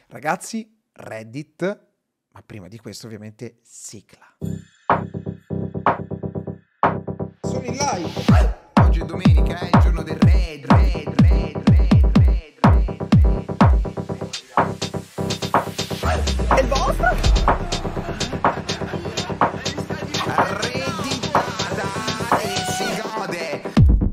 Ragazzi, Reddit, ma prima di questo ovviamente sigla. Sono in live! Oggi è domenica, è il giorno del Red. È il vostro? Redditata e si gode.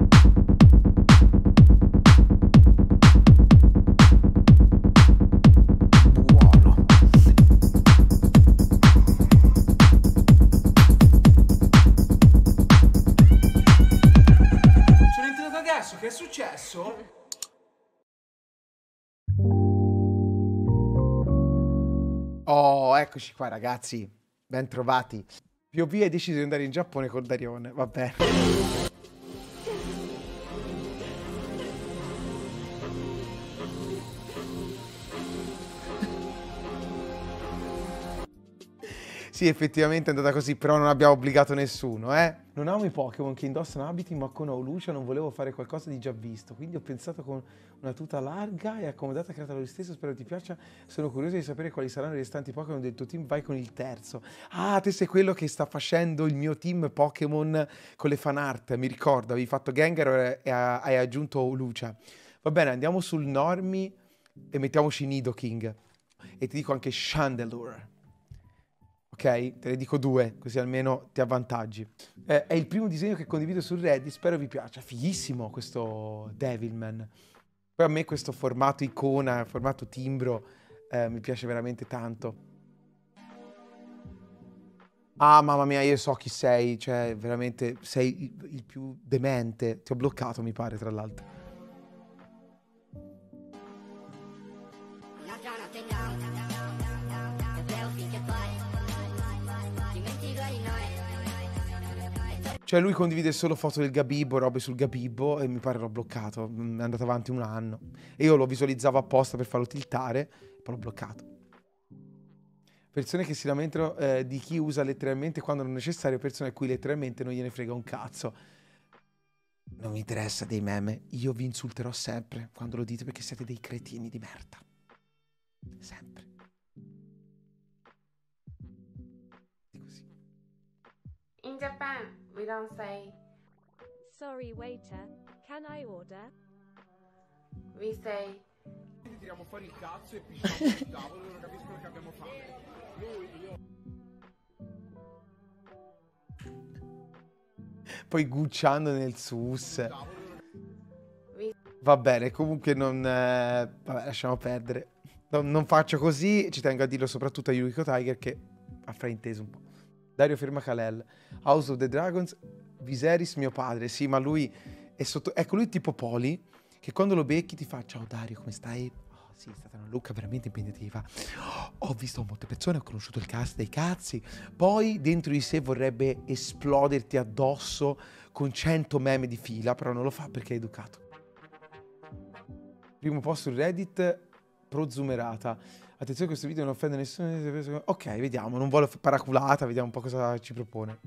Buono. Sono entrato adesso, che è successo? Oh, eccoci qua ragazzi, ben trovati. POV hai deciso di andare in Giappone col Darione, va bene. Sì, effettivamente è andata così, però non abbiamo obbligato nessuno, Non amo i Pokémon che indossano abiti, ma con Aulucia non volevo fare qualcosa di già visto, quindi ho pensato con una tuta larga e accomodata creata da lui stesso, spero ti piaccia. Sono curioso di sapere quali saranno i restanti Pokémon del tuo team, vai con il terzo. Ah, te sei quello che sta facendo il mio team Pokémon con le fan art, mi ricordo, avevi fatto Gengar e hai aggiunto Aulucia. Va bene, andiamo sul Normi e mettiamoci Nidoking. E ti dico anche Chandelure. Ok? Te ne dico due, così almeno ti avvantaggi. È il primo disegno che condivido su Reddit, spero vi piaccia. Fighissimo questo Devilman. Poi a me questo formato icona, formato timbro, mi piace veramente tanto. Ah, mamma mia, io so chi sei, cioè veramente sei il più demente. Ti ho bloccato, mi pare, tra l'altro. Cioè lui condivide solo foto del Gabibbo, robe sul Gabibbo e mi pare l'ho bloccato, è andato avanti un anno. E io lo visualizzavo apposta per farlo tiltare, poi l'ho bloccato. Persone che si lamentano di chi usa letteralmente quando non è necessario, persone a cui letteralmente non gliene frega un cazzo. Non mi interessa dei meme, io vi insulterò sempre quando lo dite perché siete dei cretini di merda. Sempre. Così. In Japan, we don't say, Sorry waiter, can I order? we say, Tiriamo fuori il cazzo e pisciamo sul tavolo, loro capiscono che abbiamo fame. Poi gucciando nel sus. we, Va bene, comunque non... vabbè, lasciamo perdere. Non faccio così, ci tengo a dirlo soprattutto a Yuriko Tiger che ha frainteso un po'. Dario firma Kalel. House of the Dragons, Viserys mio padre. Sì, ma lui è sotto... Ecco, lui è tipo Poli, che quando lo becchi ti fa ciao Dario, come stai? Oh, sì, è stata una Luca veramente impegnativa. Ho visto molte persone, ho conosciuto il cast dei cazzi. Poi dentro di sé vorrebbe esploderti addosso con 100 meme di fila, però non lo fa perché è educato. Primo post su Reddit, prozumerata. Attenzione, questo video non offende nessuno. Ok, vediamo, non vuole paraculata, vediamo un po' cosa ci propone.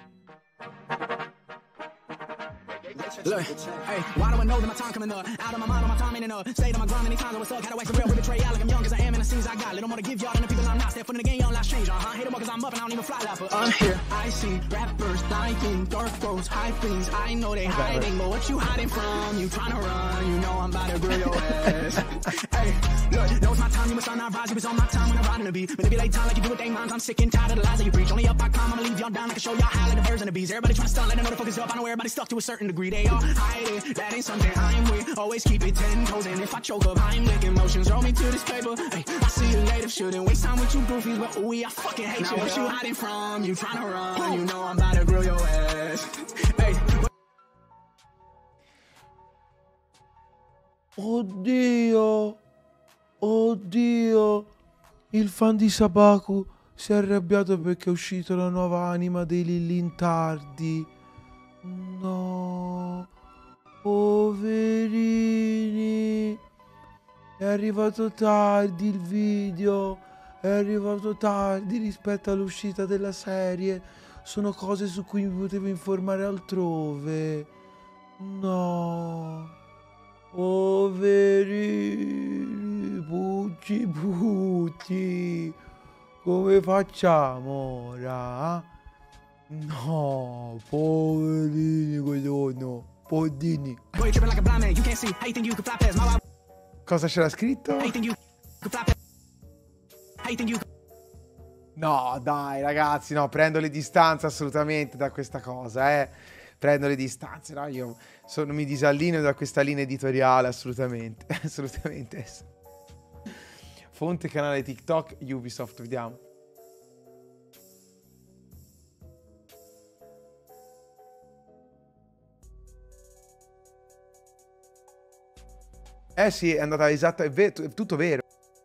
Look, hey, why do I know that my time coming up? Out of my mind, on my time ain't enough. Stayed on my grind many times, I was stuck. Had to wax the real with betrayal like I'm young, cause I am in the scenes I got. Little more to give y'all than the people I'm not. Step foot in the game, y'all last change, Hate them all cause I'm up and I don't even fly that, but I'm here. I see rappers dying, dark throats, high things. I know they hiding, but what you hiding from? You trying to run, you know I'm about to grill your ass. Hey, look, know it's my time, you must not rise. It was on my time when I'm riding the beat. Manipulate time like you do with they minds. I'm sick and tired of the lies that you preach. Only up I climb, I'ma leave y'all down. I can show y'all how like the birds and the bees. Everybody trying to stunt, let them know the focus up. I know everybody stuck to a certain degree. They all hide it. That ain't something I'm with. Always keep it 10 toes. And if I choke up, I'm licking emotions. Roll me to this paper. Hey, I see you later. Shouldn't waste time with you goofies. But ooh, I fucking hate now you. Now what you hiding from? You trying to run. You know I'm about to grill your ass. Hey. Oddio. Oddio. Il fan di Sabaku si è arrabbiato perché è uscita la nuova anima dei Lillintardi. No. Poverini. È arrivato tardi il video. È arrivato tardi rispetto all'uscita della serie. Sono cose su cui mi potevo informare altrove. No. Poverini, pucci, come facciamo ora? No, poverini, no, podini. Boy, you tripping like a blind man. You can't see. How you think you can fly past my wife? Cosa c'era scritto? How you think you can fly past? How you think you No, dai, ragazzi, no, prendo le distanze assolutamente da questa cosa, Prendo le distanze, no? Mi disallineo da questa linea editoriale, assolutamente, assolutamente. Fonte canale TikTok, Ubisoft, vediamo. Eh sì, è andata esatta, è tutto vero.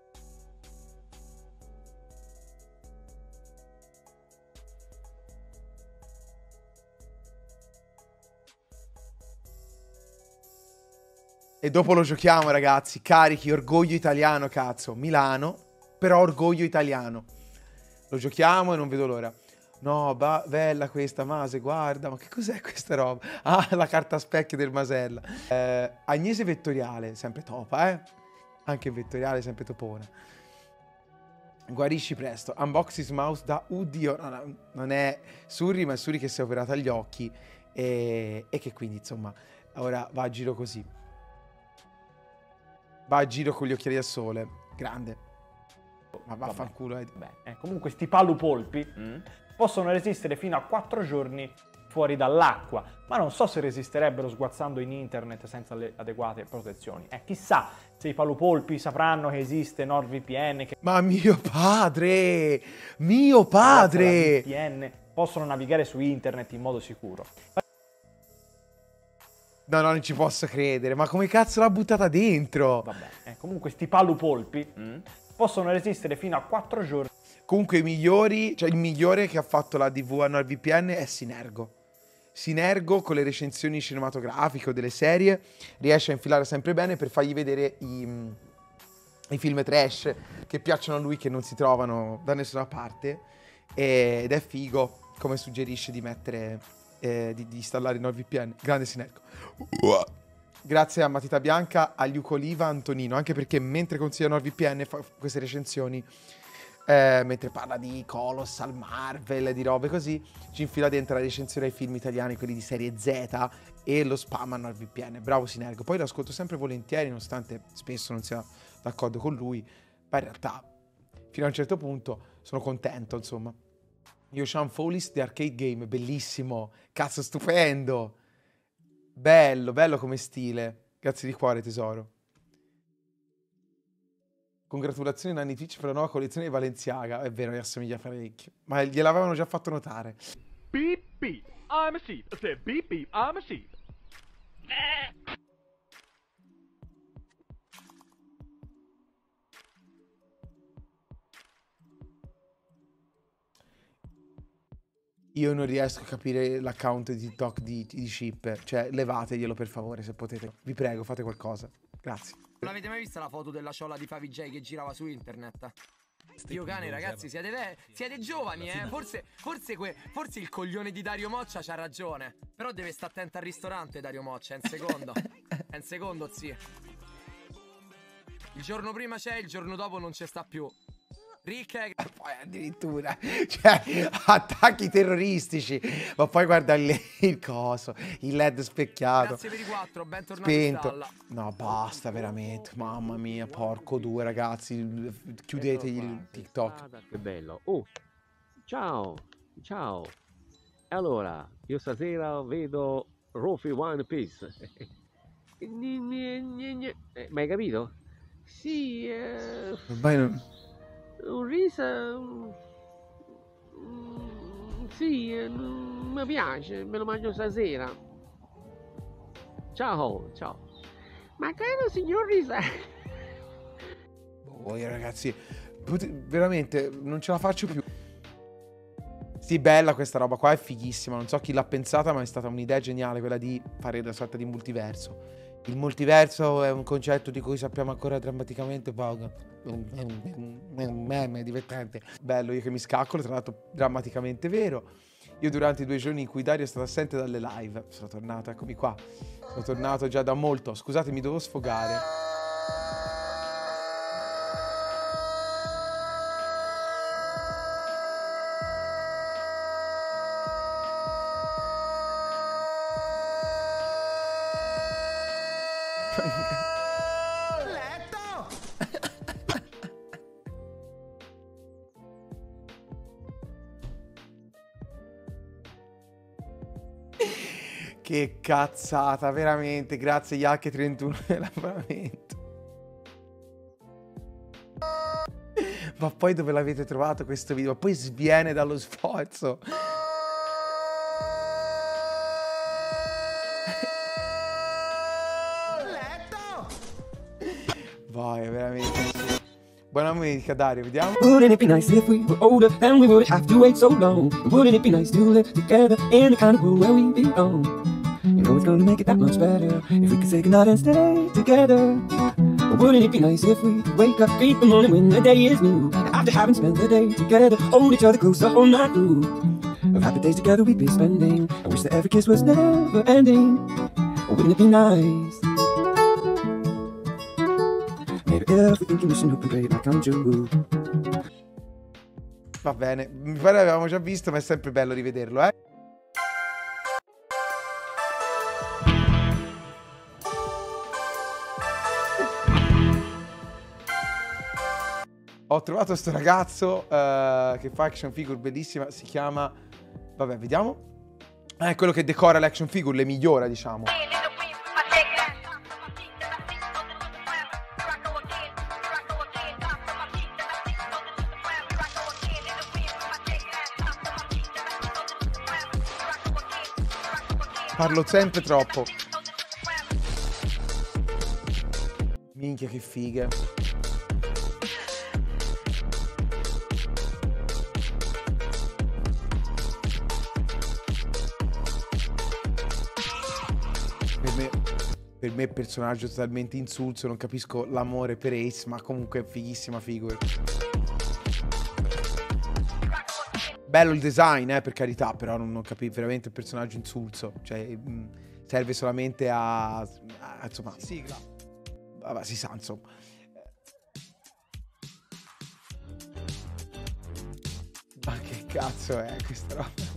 E dopo lo giochiamo, ragazzi. Carichi, orgoglio italiano, cazzo. Milano, però orgoglio italiano. Lo giochiamo e non vedo l'ora. No, bella questa, Mase, guarda. Ma che cos'è questa roba? Ah, la carta specchio del Masella. Agnese Vettoriale, sempre topa, Anche Vettoriale, sempre topona. Guarisci presto. Unboxing mouse da Udio. No, non è Surri, ma è Surri che si è operata agli occhi. E che quindi, insomma, ora va a giro così. Va a giro con gli occhiali a sole. Grande. Ma vaffanculo. Comunque sti palupolpi possono resistere fino a 4 giorni fuori dall'acqua, ma non so se resisterebbero sguazzando in internet senza le adeguate protezioni. Chissà se i palupolpi sapranno che esiste NordVPN, che ma mio padre! Mio padre! VPN possono navigare su internet in modo sicuro. No, non ci posso credere. Ma come cazzo l'ha buttata dentro? Vabbè, comunque sti palupolpi possono resistere fino a 4 giorni. Comunque i migliori, cioè il migliore che ha fatto la DV a NordVPN è Sinergo. Sinergo con le recensioni cinematografiche o delle serie riesce a infilare sempre bene per fargli vedere i film trash che piacciono a lui, che non si trovano da nessuna parte. Ed è figo come suggerisce di mettere... di installare NordVPN. Grande Sinergo. Grazie a Matita Bianca, a Liucoliva, Antonino, anche perché mentre consiglia NordVPN fa queste recensioni, mentre parla di Colossal, Marvel, di robe così, ci infila dentro la recensione ai film italiani, quelli di serie Z, e lo spam a NordVPN. Bravo Sinergo. Poi lo ascolto sempre volentieri, nonostante spesso non sia d'accordo con lui, ma in realtà fino a un certo punto sono contento, insomma. Yoshan Follis, The Arcade Game, bellissimo, cazzo, stupendo, bello, bello come stile, grazie di cuore tesoro. Congratulazioni Nanni Twitch per la nuova collezione di Balenciaga, è vero, gli assomiglia parecchio, ma gliel'avevano già fatto notare. Beep, beep, I'm a sheep. I said beep, beep, I'm a sheep. Io non riesco a capire l'account di TikTok di Ship, cioè levateglielo per favore se potete, vi prego, fate qualcosa, grazie. Non avete mai vista la foto della ciolla di Favij che girava su internet? Dio cane, ragazzi, siete giovani, Forse il coglione di Dario Moccia c'ha ragione. Però deve stare attento al ristorante, Dario Moccia, è un secondo. È un secondo, zio. Il giorno prima c'è, il giorno dopo non ci sta più. Ricca, poi addirittura, cioè, attacchi terroristici. Ma poi guarda il coso, il LED specchiato. Grazie per i 4, bentornati spento. No, basta veramente. Mamma mia, porco due, ragazzi. Chiudetegli il TikTok. Che bello. Oh, ciao, ciao. Allora, io stasera vedo Rofi One Piece. Ma hai capito? Sì, ormai non... un riso, sì, mi piace, me lo mangio stasera. Ciao, ciao. Ma caro signor Risa. Voi ragazzi, veramente non ce la faccio più. Sì, bella questa roba qua, è fighissima. Non so chi l'ha pensata, ma è stata un'idea geniale quella di fare una sorta di multiverso. Il multiverso è un concetto di cui sappiamo ancora drammaticamente poco. È divertente. Bello, io che mi scaccolo, tra l'altro drammaticamente vero. Io durante i 2 giorni in cui Dario è stato assente dalle live sono tornato, eccomi qua. Sono tornato già da molto. Scusate, mi devo sfogare. Che cazzata, veramente. Grazie Yak31 per l'abbonamento. Ma poi dove l'avete trovato questo video? Poi sviene dallo sforzo. Vai, veramente. Buona domenica Dario, vediamo. Wouldn't it be nice if we were older and we would have to wait so long? Wouldn't it be nice to live together in the kind of world where we belong? You know it's gonna make it that much better if we could say goodnight and stay together. Wouldn't it be nice if we could wake up, greet the morning when the day is new? After having spent the day together, hold each other close the whole night through. Of happy days together we'd be spending. I wish that every kiss was never ending. Wouldn't it be nice? Maybe if we can condition hope and pray like I'm true. Va bene, mi pare l'avevamo già visto, ma è sempre bello rivederlo, eh. Ho trovato sto ragazzo che fa action figure bellissima, si chiama... Vabbè, vediamo. È quello che decora le action figure, le migliora, diciamo. Parlo sempre troppo. Minchia che fighe. Per me è un personaggio totalmente insulso, non capisco l'amore per Ace, ma comunque è fighissima figure. Bello il design, per carità, però non capisco, veramente un personaggio insulso, cioè serve solamente a insomma, sigla. Vabbè, si sa, insomma. Ma che cazzo è questa roba?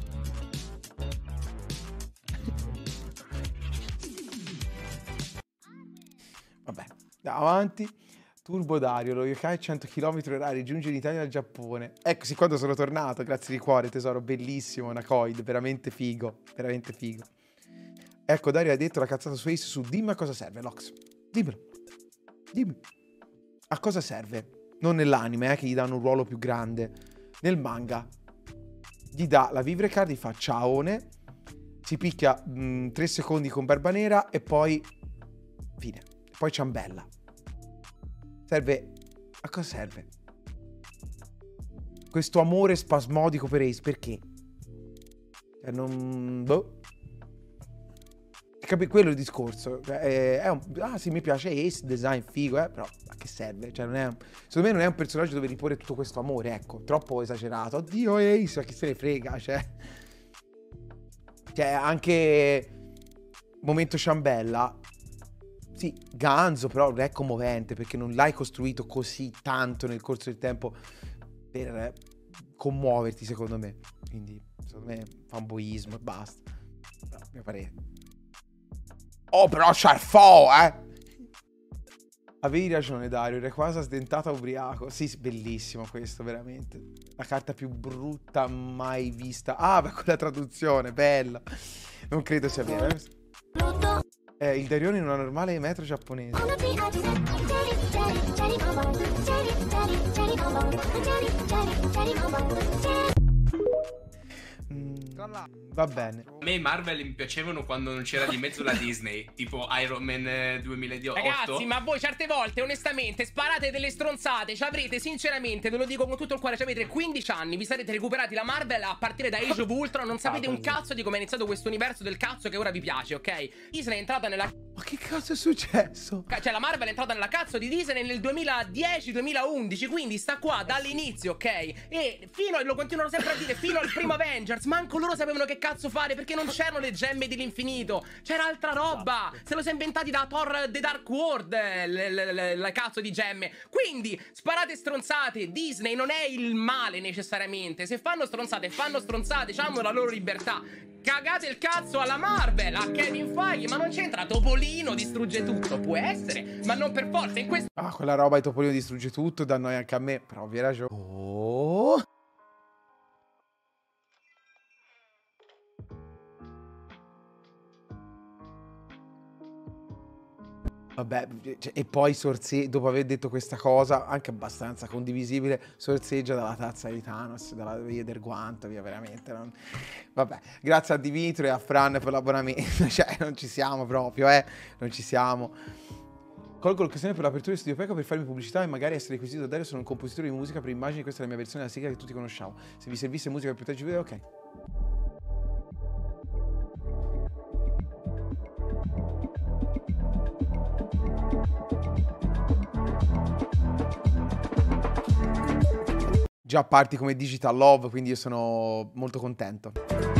Vabbè, andiamo avanti. Turbo Dario, lo yokai 100 km/h, giunge in Italia dal Giappone. Eccoci quando sono tornato, grazie di cuore tesoro, bellissimo, una coid, veramente figo, veramente figo. Ecco, Dario ha detto la cazzata su Ace su dimmi a cosa serve, Lox. Dimmelo, dimmi. A cosa serve? Non nell'anime, che gli danno un ruolo più grande. Nel manga gli dà la vivre card, gli fa ciaone, si picchia 3 secondi con Barba Nera e poi fine. Poi ciambella. Serve... A cosa serve? Questo amore spasmodico per Ace, perché? Cioè, non... Boh. Quello è il discorso. Ah sì, mi piace Ace, design figo, però a che serve? Cioè, secondo me non è un personaggio dove riporre tutto questo amore, ecco. Troppo esagerato. Oddio Ace, chi se ne frega, cioè anche... Momento ciambella... Sì, ganzo, però non è commovente perché non l'hai costruito così tanto nel corso del tempo per commuoverti, secondo me. Quindi, secondo me, fanboismo e basta. Però, mio parere. Oh, però Charfo, Avevi ragione, Dario, era quasi sdentata ubriaco. Sì, bellissimo questo, veramente. La carta più brutta mai vista. Ah, ma con la traduzione, bella. Non credo sia vero, il Darione in una normale metro giapponese. Va bene. A me i Marvel mi piacevano quando non c'era di mezzo la Disney, tipo Iron Man 2008. Ragazzi, ma voi certe volte, onestamente, sparate delle stronzate. Ci avrete, sinceramente, ve lo dico con tutto il cuore, ci avete 15 anni, vi sarete recuperati la Marvel a partire da Age of Ultron. Non sapete un cazzo di come è iniziato questo universo del cazzo che ora vi piace, ok? Disney è entrata nella Ma che cazzo è successo? Cioè la Marvel è entrata nella cazzo di Disney nel 2010-2011, quindi sta qua dall'inizio, ok? E lo continuano sempre a dire, fino al primo Avengers, manco loro sapevano che cazzo fare, perché non c'erano le gemme dell'infinito, c'era altra roba. Se lo si è inventati da Thor The Dark World, la cazzo di gemme. Quindi, sparate stronzate, Disney non è il male necessariamente. Se fanno stronzate, hanno la loro libertà. Cagate il cazzo alla Marvel, a Kevin Feige, ma non c'entra. Topolino distrugge tutto, può essere, ma non per forza. In questo... Ah, quella roba di Topolino distrugge tutto, dà noia anche a me. Però ovvia ragione. Oh. Vabbè, cioè, e poi dopo aver detto questa cosa, anche abbastanza condivisibile, sorseggia dalla tazza di Thanos, dalla via del guanto, via veramente. Vabbè, grazie a Dimitro e a Fran per l'abbonamento, cioè non ci siamo proprio, non ci siamo. Colgo l'occasione per l'apertura di Studio Peco per farmi pubblicità e magari essere requisito da Dario. Sono un compositore di musica per immagini, questa è la mia versione della sigla che tutti conosciamo. Se vi servisse musica per proteggere video, ok. Già parti come Digital Love, quindi io sono molto contento.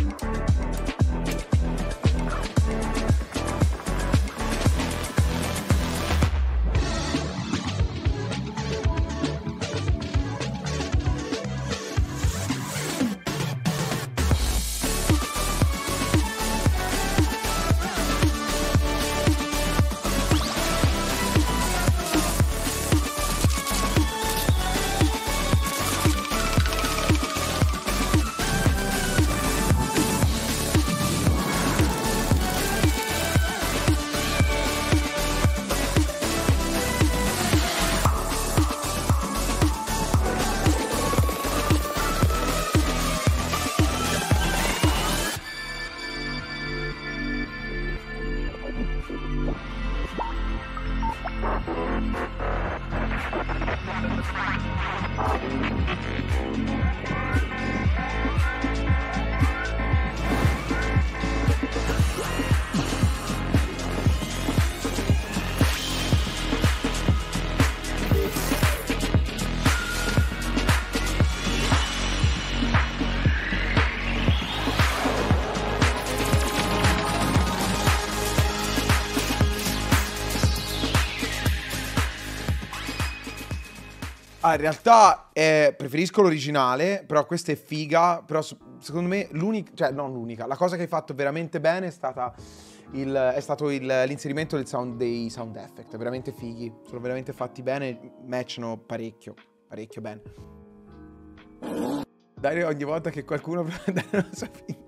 Ah, in realtà preferisco l'originale, però questa è figa, però secondo me l'unica, cioè non l'unica, la cosa che hai fatto veramente bene è stato l'inserimento dei sound effect, veramente fighi, sono veramente fatti bene, matchano parecchio bene. Dario ogni volta che qualcuno prova a dare una sua finta.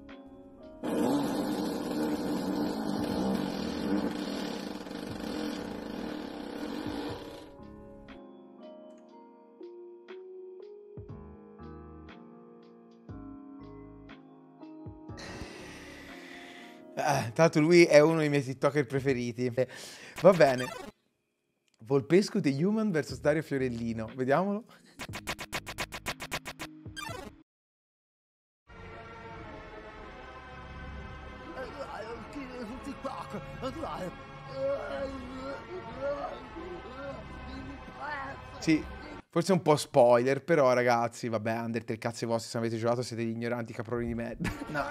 Tanto lui è uno dei miei TikToker preferiti. Va bene. Volpesco The Human vs Dario Fiorellino. Vediamolo. Sì, forse un po' spoiler, però ragazzi, vabbè, Undertale cazzi vostri, se avete giocato siete gli ignoranti caproni di merda. No,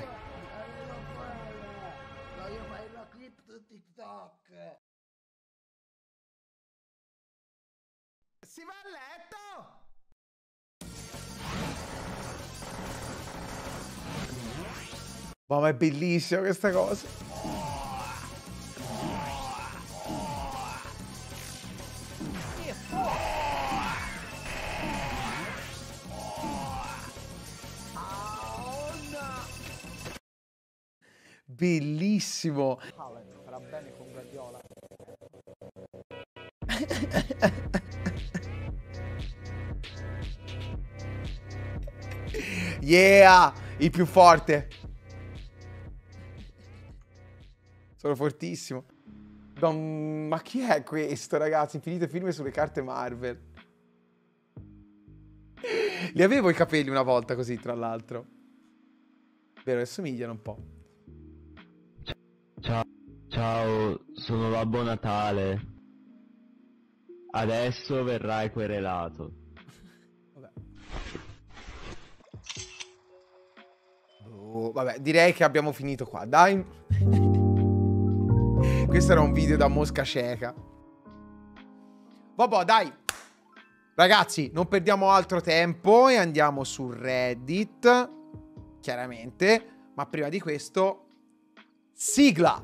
Si va a letto! Ma è bellissima questa cosa. Bellissimo. Farà bene con Guardiola. Yeah, il più forte. Sono fortissimo. Ma chi è questo, ragazzi? Infinite film sulle carte Marvel. Li avevo i capelli una volta così, tra l'altro. Vero, che somigliano un po'. Ciao, sono Babbo Natale. Adesso verrai querelato. Vabbè, direi che abbiamo finito qua, dai. Questo era un video da mosca cieca. Vabbè, dai. Ragazzi, non perdiamo altro tempo e andiamo su Reddit. Chiaramente. Ma prima di questo, sigla.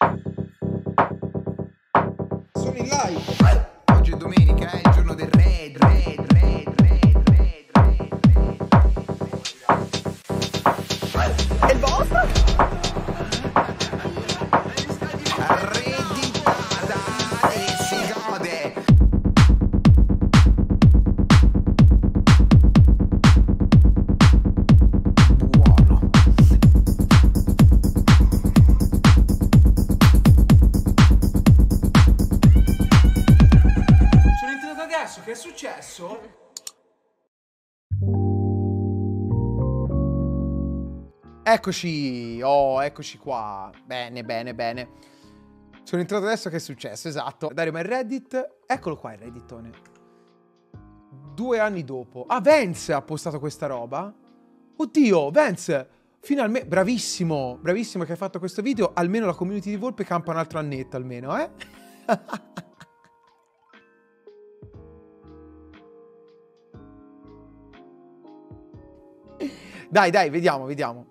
Sono in live. Oggi è domenica, è il giorno del Red. E il vostro? Redditata e si gode. Buono. Sono entrato adesso, che è successo? Eccoci, eccoci qua. Bene. Sono entrato adesso, che è successo, esatto. Dario, ma il Reddit, eccolo qua il Redditone. 2 anni dopo. Ah, Vance ha postato questa roba? Oddio, Vance, finalmente, bravissimo che hai fatto questo video. Almeno la community di Volpe campa un altro annetto, almeno, eh? Dai, vediamo.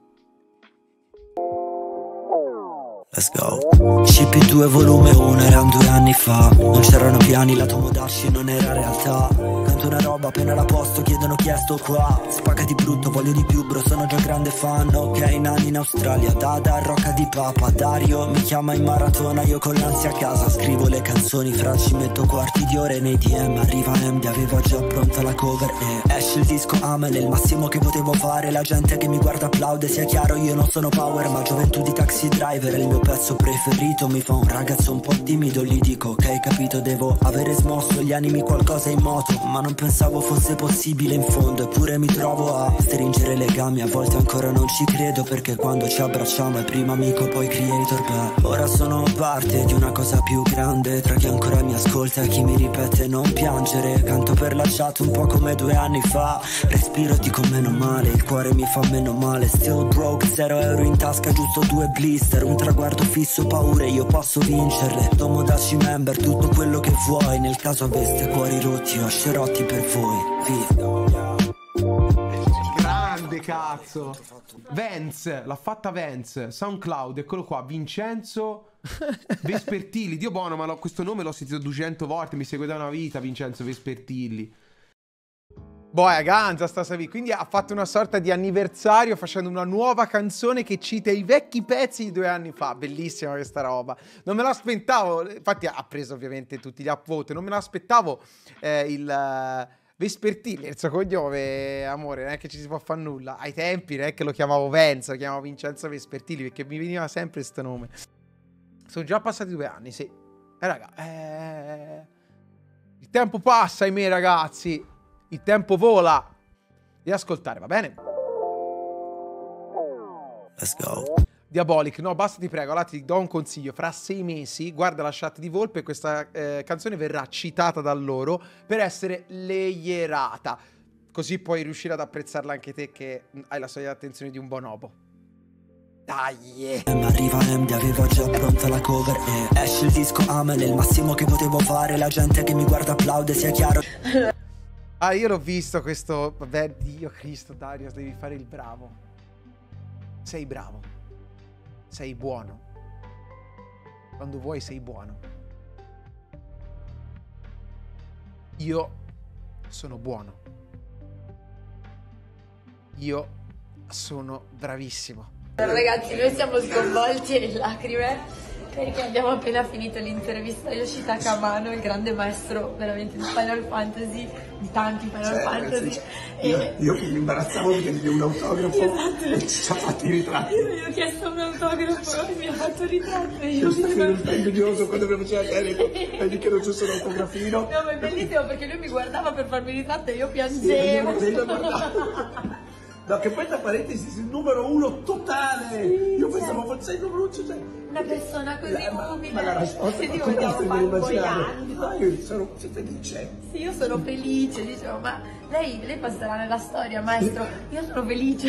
Let's go. CP2 volume 1 erano 2 anni fa. Non c'erano piani, la Tomodachi non era realtà. Canto una roba, appena la posto chiedono chi è sto qua. Spacca di brutto, voglio di più bro, sono già grande fan. Ok, nani in Australia, Dada, Rocca di Papa. Dario mi chiama in maratona, io con l'ansia a casa. Scrivo le canzoni, fra ci metto quarti di ore nei DM. Arriva MD, avevo già pronta la cover e esce il disco Amel, il massimo che potevo fare. La gente che mi guarda applaude, sia chiaro io non sono power, ma gioventù di taxi driver è il mio pezzo preferito. Mi fa un ragazzo un po' timido, gli dico ok capito, devo avere smosso gli animi, qualcosa in moto. Ma non pensavo fosse possibile in fondo, eppure mi trovo a stringere legami. A volte ancora non ci credo, perché quando ci abbracciamo è prima amico poi creator. Beh, ora sono parte di una cosa più grande, tra chi ancora mi ascolta e chi mi ripete non piangere. Canto per la chat un po' come 2 anni fa, respiro dico meno male, il cuore mi fa meno male. Still broke, 0 euro in tasca, giusto 2 blister, un traguardo fisso, paure, io posso vincerle. Tomodachi member, tutto quello che vuoi, nel caso aveste cuori rotti o scerotti per voi. Grande cazzo. Vance, l'ha fatta Vance. SoundCloud, eccolo qua, Vincenzo Vespertilli. Dio buono, ma questo nome l'ho sentito 200 volte, mi segue da una vita Vincenzo Vespertilli. Boia, ganza sta Savi. Quindi ha fatto una sorta di anniversario facendo una nuova canzone che cita i vecchi pezzi di 2 anni fa. Bellissima questa roba. Non me l'aspettavo. Infatti ha preso ovviamente tutti gli upvote. Non me l'aspettavo il Vespertilli, il suo cognome, amore, non è che ci si può fare nulla. Ai tempi non è che lo chiamavo Vance, lo chiamavo Vincenzo Vespertilli, perché mi veniva sempre questo nome. Sono già passati 2 anni, sì. Raga, il tempo passa, ahimè, ragazzi. Il tempo vola. Devi ascoltare, va bene? Let's go. Diabolic, no, basta, ti prego. Allora ti do un consiglio. Fra 6 mesi, guarda la chat di Volpe, questa canzone verrà citata da loro per essere layerata. Così puoi riuscire ad apprezzarla anche te, che hai la solita attenzione di un bonobo. Dai! Arriva MD, avevo già pronta la cover e esce il disco Amel, il massimo che potevo fare. La gente che mi guarda applaude, sia chiaro. Ah, io l'ho visto questo. Vabbè, Dio Cristo, Dario, devi fare il bravo. Sei bravo. Sei buono. Quando vuoi sei buono. Io sono buono. Io sono bravissimo. Ragazzi, noi siamo sconvolti e in lacrime perché abbiamo appena finito l'intervista a Yoshitaka Amano, il grande maestro veramente di Final Fantasy, di tanti Final Fantasy. Io che mi imbarazzavo perché mi un autografo, esatto, e ci ha fatto i ritratti. Io gli ho chiesto un autografo e mi ha fatto il ritratto. Io stavo invidioso quando mi faceva Erico, vedi che non c'è solo autografino. No, ma è bellissimo perché lui mi guardava per farmi il ritratto e io piangevo. No, che poi tra parentesi il numero 1 totale. Io pensavo fosse il numero 1, cioè. Una persona così umile. Ma la risposta Sì, è dico, stiamo immaginare. fanboyando. Io sono felice. Sì, io sono felice, dicevo, ma lei passerà nella storia, maestro. Io sono felice.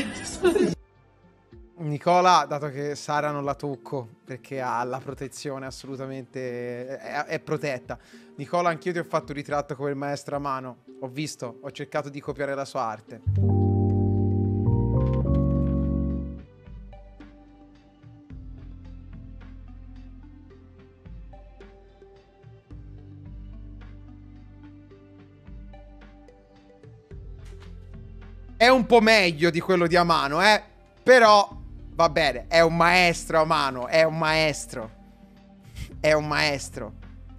Nicola, dato che Sara non la tocco perché ha la protezione assolutamente, è protetta. Nicola, anch'io ti ho fatto un ritratto come il maestro a mano. Ho visto, ho cercato di copiare la sua arte. È un po' meglio di quello di a mano, però va bene, è un maestro a mano, è un maestro. È un maestro.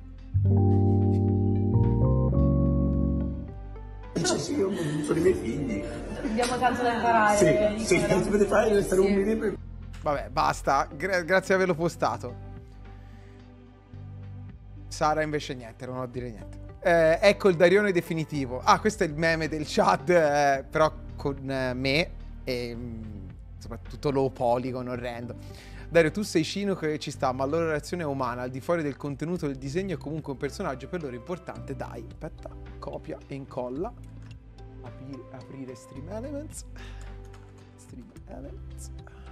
Sì, io sono i miei figli. Abbiamo tanto da imparare. Sì, dovete fare restare umili. Vabbè, basta, grazie di averlo postato. Sara invece niente, non ho a dire niente. Ecco il Darione definitivo. Ah, questo è il meme del chat, però con me e soprattutto low polygon, orrendo. Dario, tu sei cinico e ci sta, ma la loro reazione è umana, al di fuori del contenuto del disegno è comunque un personaggio per loro importante. Dai, aspetta, copia e incolla. Aprire Stream Elements. Stream Elements.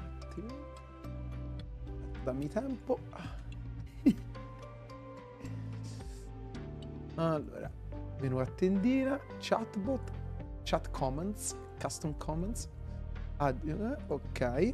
Dammi tempo. Allora, menu a tendina, chatbot, chat comments, custom comments. Ok.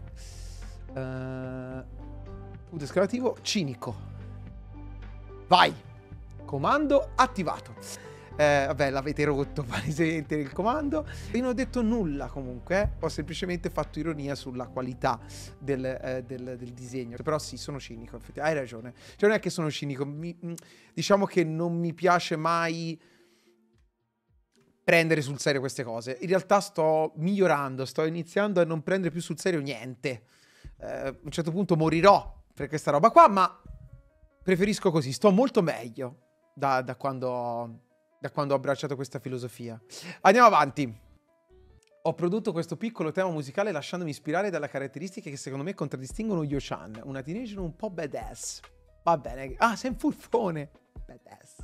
Punto esclamativo, cinico. Vai. Comando attivato. Vabbè, l'avete rotto palesemente il comando. Io non ho detto nulla comunque. Ho semplicemente fatto ironia sulla qualità del disegno. Però sì, sono cinico. Hai ragione. Cioè non è che sono cinico. Diciamo che non mi piace mai prendere sul serio queste cose. In realtà sto migliorando. Sto iniziando a non prendere più sul serio niente. A un certo punto morirò per questa roba qua, ma preferisco così. Sto molto meglio da quando ho abbracciato questa filosofia. Andiamo avanti. Ho prodotto questo piccolo tema musicale lasciandomi ispirare dalle caratteristiche che secondo me contraddistinguono Yo-chan, una teenager un po' badass. Va bene. Ah, sei un furfone. Badass.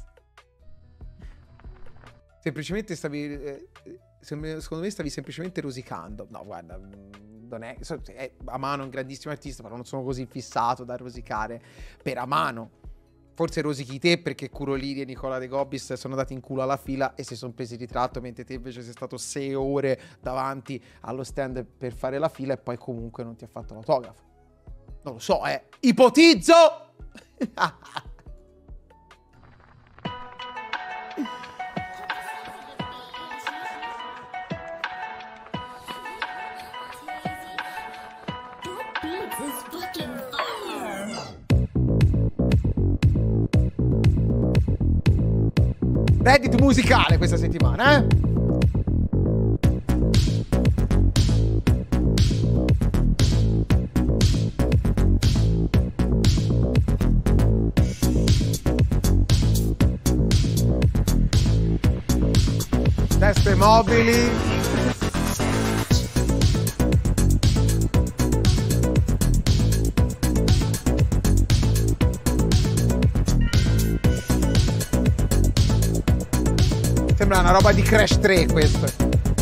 Semplicemente secondo me stavi semplicemente rosicando. No, guarda, non è Amano è un grandissimo artista, però non sono così fissato da rosicare per Amano. Forse rosichi te perché Curolini e Nicola De Gobis sono andati in culo alla fila e si sono presi il ritratto, mentre te invece sei stato 6 ore davanti allo stand per fare la fila e poi comunque non ti ha fatto l'autografo. Non lo so, ipotizzo! Reddit musicale questa settimana, Teste mobili. Sembra una roba di Crash 3 questo.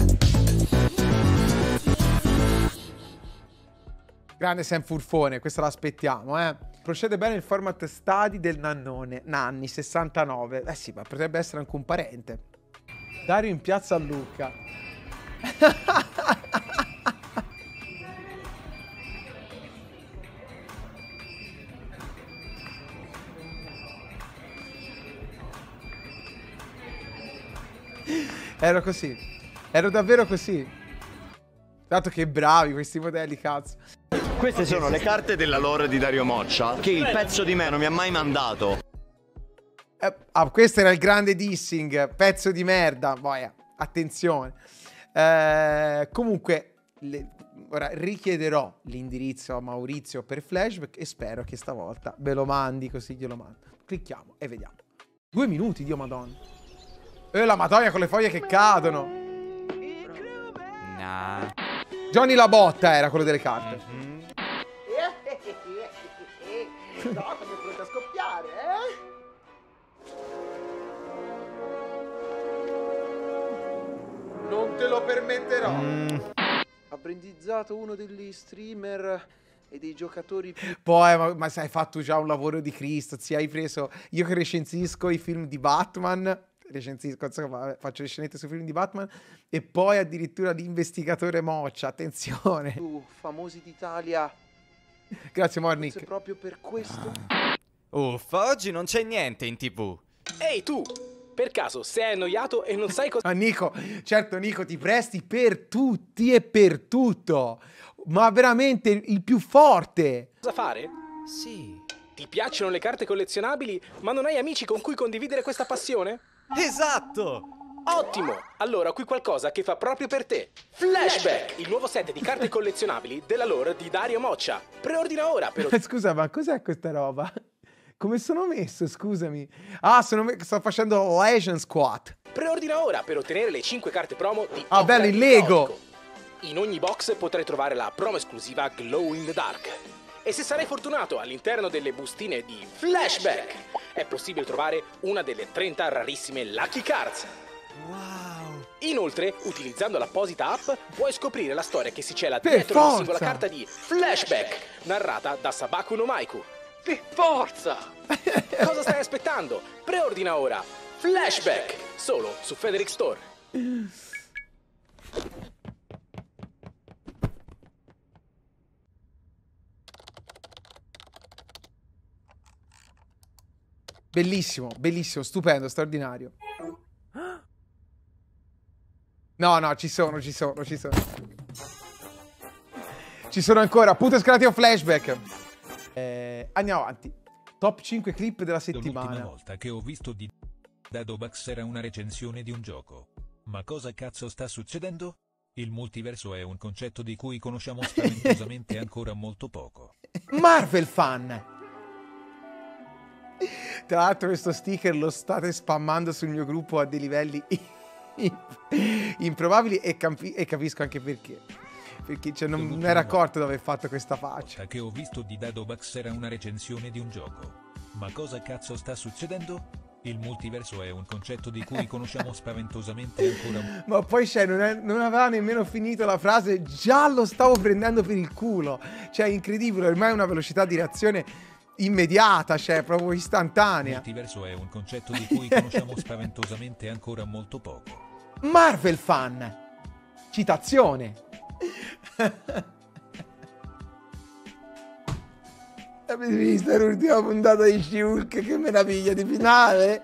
Grande Sam Furfone, questa l'aspettiamo, Procede bene il format study del Nannone. Nanni, 69. Sì, ma potrebbe essere anche un parente. Dario in piazza a Lucca. Ero così. Ero davvero così. Dato che bravi questi modelli, cazzo. Queste sono le carte della lore di Dario Moccia, che il pezzo di me non mi ha mai mandato. Questo era il grande dissing. Pezzo di merda. Boia, attenzione. Comunque, ora richiederò l'indirizzo a Maurizio per flashback e spero che stavolta ve lo mandi, così glielo mando. Clicchiamo e vediamo. 2 minuti, Dio madonna. La madonna con le foglie che cadono. Nah. Johnny Labotta era quello delle carte. No, sono pronto a scoppiare, Non te lo permetterò. Ha brandizzato uno degli streamer e dei giocatori più... Poi, ma sai, hai fatto già un lavoro di Cristo, hai preso... Io che recensisco i film di Batman, faccio le scenette sui film di Batman, e poi addirittura l'investigatore Moccia, attenzione. Famosi d'Italia. Grazie, Mornick. Forse proprio per questo... Uffa, oggi non c'è niente in TV. Ehi tu, per caso sei annoiato e non sai cosa... Ah, Nico, certo Nico, ti presti per tutti e per tutto, ma veramente il più forte. Cosa fare? Sì. Ti piacciono le carte collezionabili, ma non hai amici con cui condividere questa passione? Esatto! Ottimo! Allora ho qui qualcosa che fa proprio per te. Flashback, il nuovo set di carte collezionabili della lore di Dario Moccia. Preordina ora per... Scusa, ma cos'è questa roba? Come sono messo, scusami? Ah, sto facendo Legend Squad. Preordina ora per ottenere le 5 carte promo di... Ah, bello, il Lego! In ogni box potrai trovare la promo esclusiva Glow in the Dark. E se sarai fortunato all'interno delle bustine di Flashback, è possibile trovare una delle 30 rarissime Lucky Cards. Wow! Inoltre, utilizzando l'apposita app, puoi scoprire la storia che si cela dietro ogni singola carta di Flashback, narrata da Sabaku no Maiku. Per forza! Cosa stai aspettando? Preordina ora Flashback, solo su Federic Store. Bellissimo, bellissimo, stupendo, straordinario. No, ci sono. Ci sono ancora, puto scalatio Flashback. Andiamo avanti. Top 5 clip della settimana. L'ultima volta che ho visto di Dadobax era una recensione di un gioco. Ma cosa cazzo sta succedendo? Il multiverso è un concetto di cui conosciamo spaventosamente ancora molto poco. Marvel fan! Tra l'altro questo sticker lo state spammando sul mio gruppo a dei livelli improbabili e capisco anche perché. Perché non mi ero accorto di aver fatto questa faccia. Che ho visto di Dadobax era una recensione di un gioco. Ma cosa cazzo sta succedendo? Il multiverso è un concetto di cui conosciamo spaventosamente ancora. Ma poi non aveva nemmeno finito la frase, già lo stavo prendendo per il culo. Cioè, incredibile, ormai è una velocità di reazione immediata, cioè proprio istantanea. Il multiverso è un concetto di cui conosciamo spaventosamente ancora molto poco. Marvel fan. Citazione. Avete visto l'ultima puntata di She-Hulk? Che meraviglia di finale!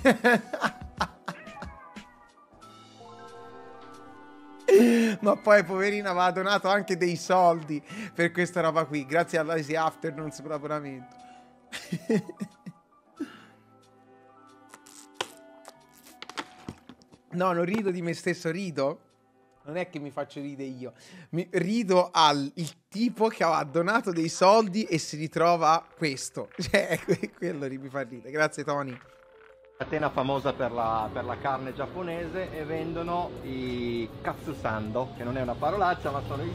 Ma poi poverina aveva donato anche dei soldi per questa roba qui, grazie a Lazy Afternoons per l'abbonamento. No, non rido di me stesso, rido. Non è che mi faccio ridere io. Rido al il tipo che aveva donato dei soldi e si ritrova questo. Cioè, quello mi fa ridere. Grazie, Tony. Catena famosa per la carne giapponese e vendono i katsusando, che non è una parolaccia, ma sono i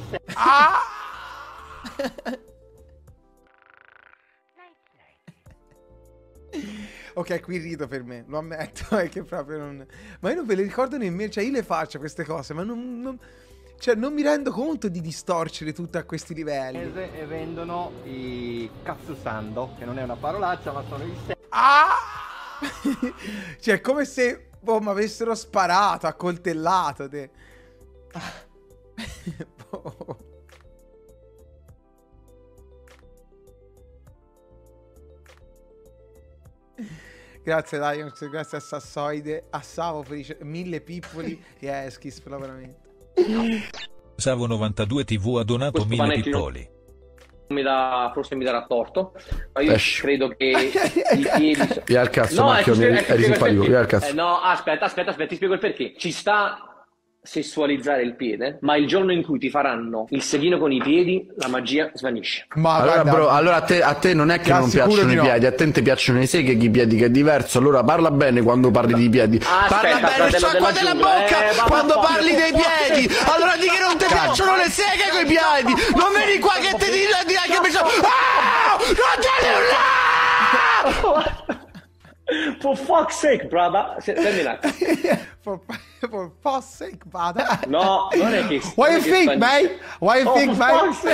Ok, qui rido per me, lo ammetto, è che proprio non... Ma io non ve le ricordo nemmeno, cioè io le faccio queste cose, ma cioè non mi rendo conto di distorcere tutto a questi livelli. E vendono i katsusando, che non è una parolaccia, ma sono i Cioè, è come se mi avessero sparato, accoltellato. Grazie Lions, grazie a Sassoide, a Savo per i 1000 pippoli e a Eskis per veramente. Savo 92 TV ha donato 1000 pippoli. Forse mi darà torto, ma io credo che i piedi... Via il cazzo, Macchio, mi hai rimpaio, via il cazzo. No, aspetta, ti spiego il perché. Ci sta sessualizzare il piede, ma il giorno in cui ti faranno il sedino con i piedi, la magia svanisce. Ma allora, guarda, bro, allora a te non è che non piacciono i piedi, a te ti piacciono i seghe che i piedi, che è diverso. Allora parla bene quando parli di piedi. Parla bene, sciacqua della bocca quando parli dei piedi. Allora di che non ti piacciono le seghe coi piedi. Non vieni qua che ti dico che mi sono... Non te ne... For fuck's sake, brother. Senti un attimo. For fuck's sake, brother. No, non è che... What you think, mate? What you think, mate?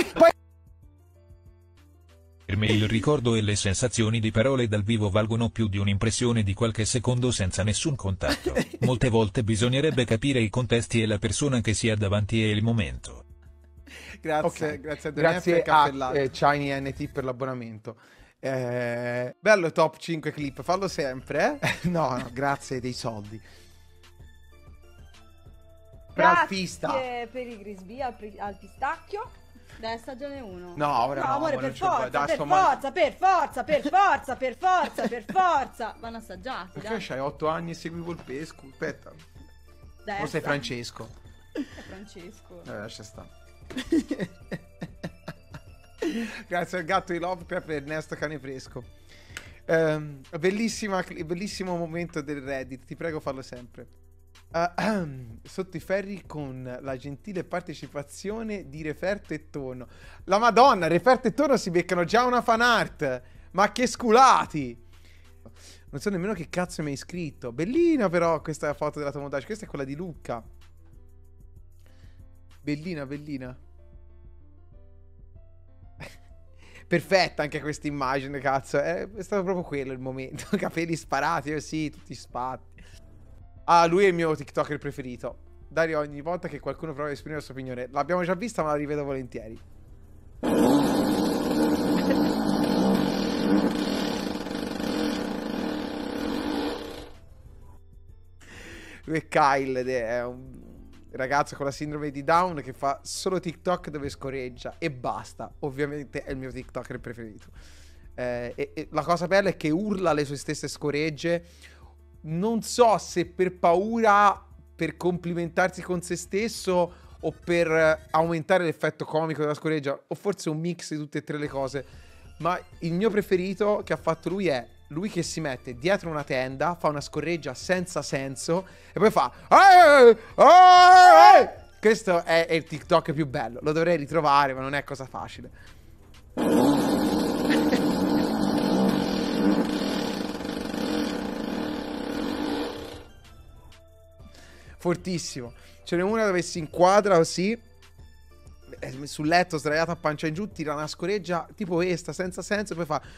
Per me il ricordo e le sensazioni di parole dal vivo valgono più di un'impressione di qualche secondo senza nessun contatto. Molte volte bisognerebbe capire i contesti e la persona che si ha davanti e il momento. Grazie, grazie a Grazie a Shiny NT per l'abbonamento. Bello top 5 clip, fallo sempre, no, grazie dei soldi. Grazie per i Grisby al pistacchio. Dai, stagione 1. No, ora no, amore, per forza, per forza. Vanno assaggiati, perché dai. c'hai 8 anni e segui col pesco? Aspetta. O sei Francesco? È Francesco. Lascia stare. Grazie al gatto di Lovecraft e Ernesto Canefresco. Bellissimo momento del Reddit, ti prego fallo sempre. Sotto i ferri con la gentile partecipazione di Referto e Tonno. La Madonna, Referto e Tonno si beccano già una fan art. Ma che sculati! Non so nemmeno che cazzo mi hai scritto. Bellina però questa foto della Tomodachi. Questa è quella di Luca. Bellina, bellina. Perfetta anche questa immagine, cazzo. È stato proprio quello il momento. Capelli sparati, sì, tutti spatti. Ah, lui è il mio TikToker preferito. Dario, ogni volta che qualcuno prova a esprimere la sua opinione, l'abbiamo già vista, ma la rivedo volentieri. Lui è Kyle ed è un ragazzo con la sindrome di Down che fa solo TikTok dove scorreggia e basta. Ovviamente è il mio TikToker preferito. E la cosa bella è che urla le sue stesse scoregge. Non so se per paura, per complimentarsi con se stesso o per aumentare l'effetto comico della scoreggia, o forse un mix di tutte e tre le cose. Ma il mio preferito che ha fatto lui è lui che si mette dietro una tenda, fa una scorreggia senza senso e poi fa questo è il TikTok più bello. Lo dovrei ritrovare, ma non è cosa facile. Fortissimo. Ce n'è una dove si inquadra così sul letto sdraiato a pancia in giù, tira una scoreggia tipo questa senza senso e poi fa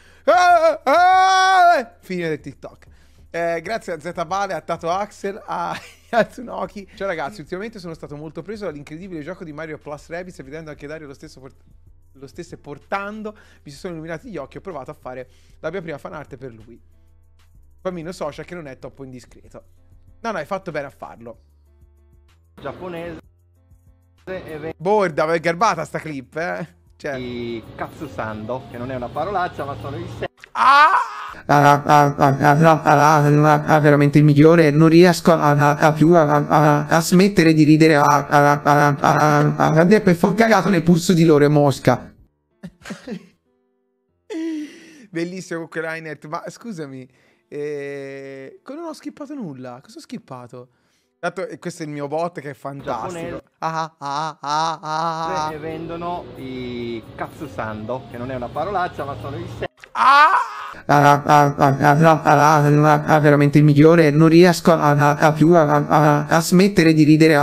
fine del TikTok. Grazie a Zbale, a Tato Axel, a Tsunoki. Ciao ragazzi, ultimamente sono stato molto preso dall'incredibile gioco di Mario Plus Rabbids e vedendo anche Dario lo stesse portando mi si sono illuminati gli occhi e ho provato a fare la mia prima fanart per lui. Bambino social che non è troppo indiscreto. No, hai fatto bene a farlo. Giapponese e Borda, è garbata sta clip, Cioè di Katsusando, che non è una parolaccia, ma sono i veramente il migliore. Non riesco a smettere di ridere. Per far cagato nel pulso di loro e Mosca. Bellissimo comunque Reinhardt. Ma scusami, non ho skippato nulla. Cosa ho skippato? Tanto questo è il mio bot che è fantastico. E vendono i Katsusando, che non è una parolaccia, ma sono i veramente il migliore. Non riesco a smettere di ridere.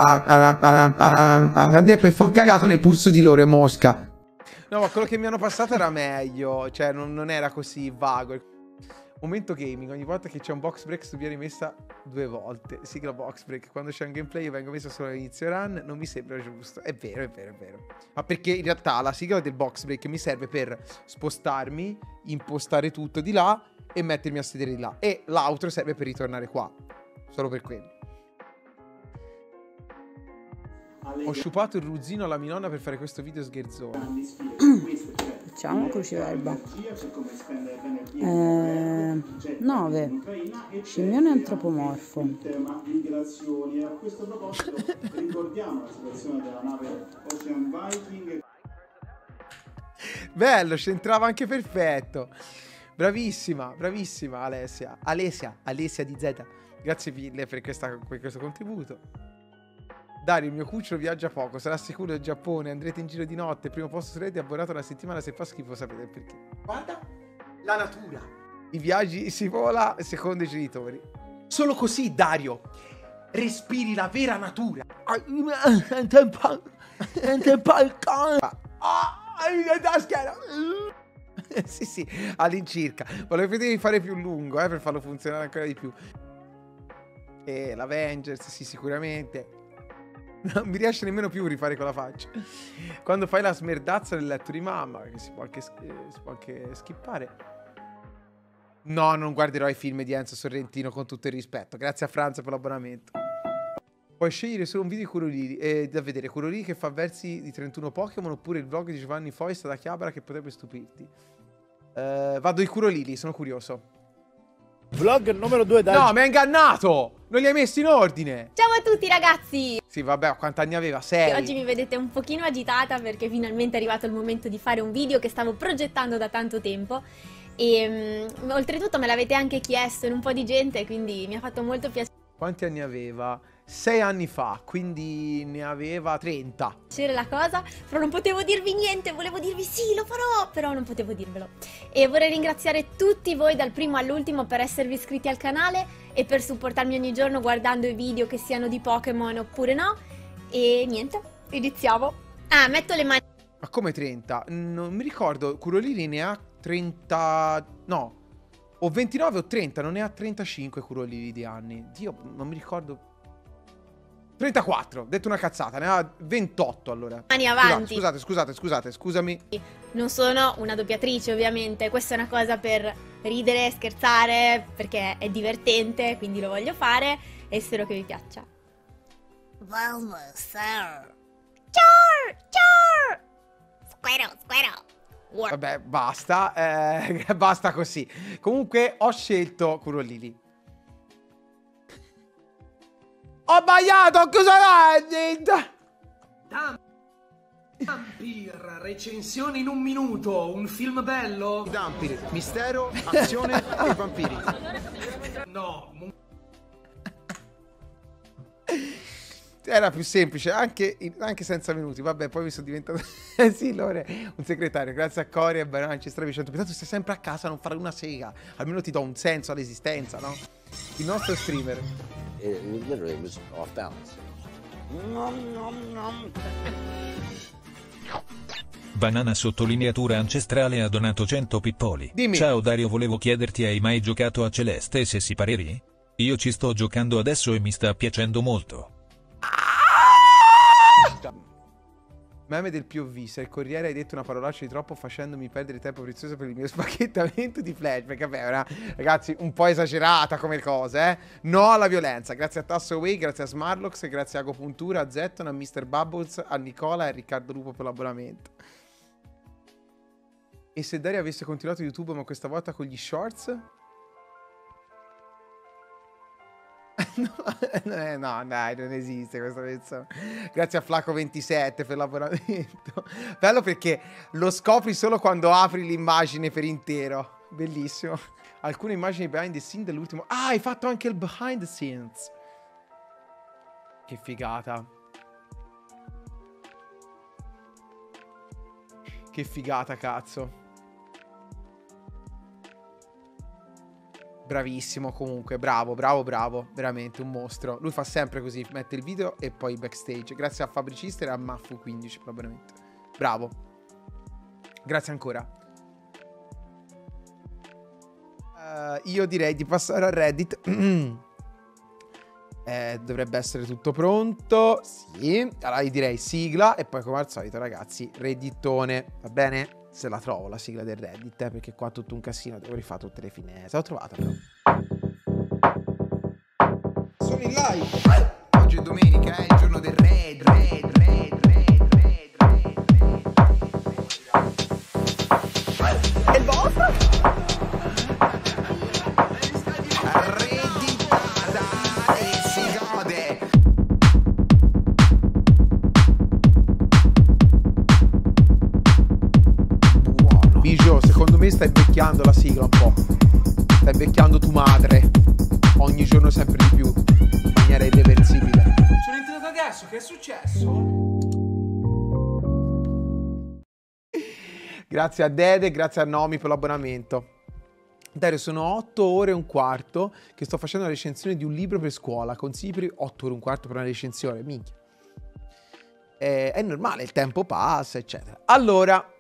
Per far cagato nel pulso di loro e Mosca. No, ma quello che mi hanno passato era meglio. Cioè non era così vago. Momento gaming, ogni volta che c'è un box break viene rimessa 2 volte. Sigla box break, quando c'è un gameplay io vengo messa solo all'inizio run, non mi sembra giusto. È vero, è vero, è vero. Ma perché in realtà la sigla del box break mi serve per spostarmi, impostare tutto di là e mettermi a sedere di là. E l'outro serve per ritornare qua. Solo per quello. Ho sciupato il ruzzino alla mia nonna per fare questo video scherzone. Facciamo cruciverba. 9. Scimmione antropomorfo. Bello, c'entrava anche perfetto. Bravissima, bravissima Alessia. Alessia di Z. Grazie mille per questo contributo. Dario, il mio cucciolo viaggia poco, sarà sicuro in Giappone, andrete in giro di notte, primo posto sarete abbonato una settimana, se fa schifo sapete perché. Guarda la natura. I viaggi si vola secondo i genitori. Solo così, Dario, respiri la vera natura. Sì, sì, all'incirca. Volevo fare più lungo, per farlo funzionare ancora di più. E l'Avengers, sì, sicuramente. Non mi riesce nemmeno più a rifare con la faccia. Quando fai la smerdazza nel letto di mamma, che si può anche skippare. No, non guarderò i film di Enzo Sorrentino, con tutto il rispetto. Grazie a Franza per l'abbonamento. Puoi scegliere solo un video di Curolini da vedere. Curolini che fa versi di 31 Pokémon, oppure il vlog di Giovanni Foista da Chiabra che potrebbe stupirti. Vado di Curolini, sono curioso. Vlog numero 2 da... No, mi ha ingannato! Non li hai messi in ordine! Ciao a tutti ragazzi! Sì, vabbè, quanti anni aveva? 6. Oggi mi vedete un pochino agitata perché finalmente è arrivato il momento di fare un video che stavo progettando da tanto tempo. E oltretutto me l'avete anche chiesto in un po' di gente, quindi mi ha fatto molto piacere. Quanti anni aveva? 6 anni fa, quindi ne aveva 30. C'era la cosa, però non potevo dirvi niente, volevo dirvi sì, lo farò, però non potevo dirvelo. E vorrei ringraziare tutti voi dal primo all'ultimo per esservi iscritti al canale e per supportarmi ogni giorno guardando i video che siano di Pokémon oppure no. E niente, iniziamo. Ah, metto le mani... Ma come 30? Non mi ricordo, Curolini ne ha 30... No, o 29 o 30, non ne ha 35 Curolini di anni. Dio, non mi ricordo... 34, detto una cazzata, ne ha 28 allora. Mani avanti. Scusami. Non sono una doppiatrice ovviamente, questa è una cosa per ridere, scherzare, perché è divertente, quindi lo voglio fare e spero che vi piaccia. Squirtle. Vabbè, basta, basta così. Comunque ho scelto Curolini. Ho sbagliato, ho chiuso l'ending! Dampir, recensione in un minuto, un film bello? Dampir, mistero, azione e vampiri. No. Era più semplice, anche senza minuti. Vabbè, poi mi sono diventato... sì, Lore, un segretario. Grazie a Cori e Bananci, Stravi100. Tanto stai sempre a casa a non fare una sega. Almeno ti do un senso all'esistenza, no? Il nostro streamer. It literally was off balance. Banana sottolineatura ancestrale ha donato 100 pippoli. Dimmi. Ciao Dario, volevo chiederti, hai mai giocato a Celeste e se si pareri? Io ci sto giocando adesso e mi sta piacendo molto. Meme del POV, se il Corriere hai detto una parolaccia di troppo facendomi perdere tempo prezioso per il mio spacchettamento di flashback. Vabbè, ragazzi, un po' esagerata come cosa, No alla violenza. Grazie a Tasso Way, grazie a Smarlox, grazie a Agopuntura, a Zetton, a Mr. Bubbles, a Nicola e a Riccardo Lupo per l'abbonamento. E se Dario avesse continuato YouTube ma questa volta con gli shorts? No, dai, non esiste questa persona. Grazie a Flaco27 per l'abbonamento. Bello perché lo scopri solo quando apri l'immagine per intero. Bellissimo. Alcune immagini behind the scenes dell'ultimo. Ah, hai fatto anche il behind the scenes. Che figata. Che figata, cazzo. Bravissimo comunque, bravo, veramente un mostro. Lui fa sempre così, mette il video e poi backstage. Grazie a Fabricister e a Maffu15 per l'abbonamento. Bravo. Grazie ancora. Io direi di passare a Reddit. Dovrebbe essere tutto pronto. Sì, allora io direi sigla e poi come al solito ragazzi, Redditone, va bene? Se la trovo la sigla del Reddit, perché qua è tutto un casino, devo rifare tutte le finestre. L'ho trovata però. Sono in live. Oggi è domenica, è il giorno del Red. stai invecchiando la sigla un po'. Stai invecchiando tu madre. Ogni giorno sempre di più. In maniera irreversibile. Sono entrato adesso, che è successo? Grazie a Dede, grazie a Nomi per l'abbonamento. Dario, sono 8 ore e un quarto che sto facendo una recensione di un libro per scuola. Consigli per 8 ore e un quarto per una recensione? Minchia. È normale, il tempo passa, eccetera. Allora,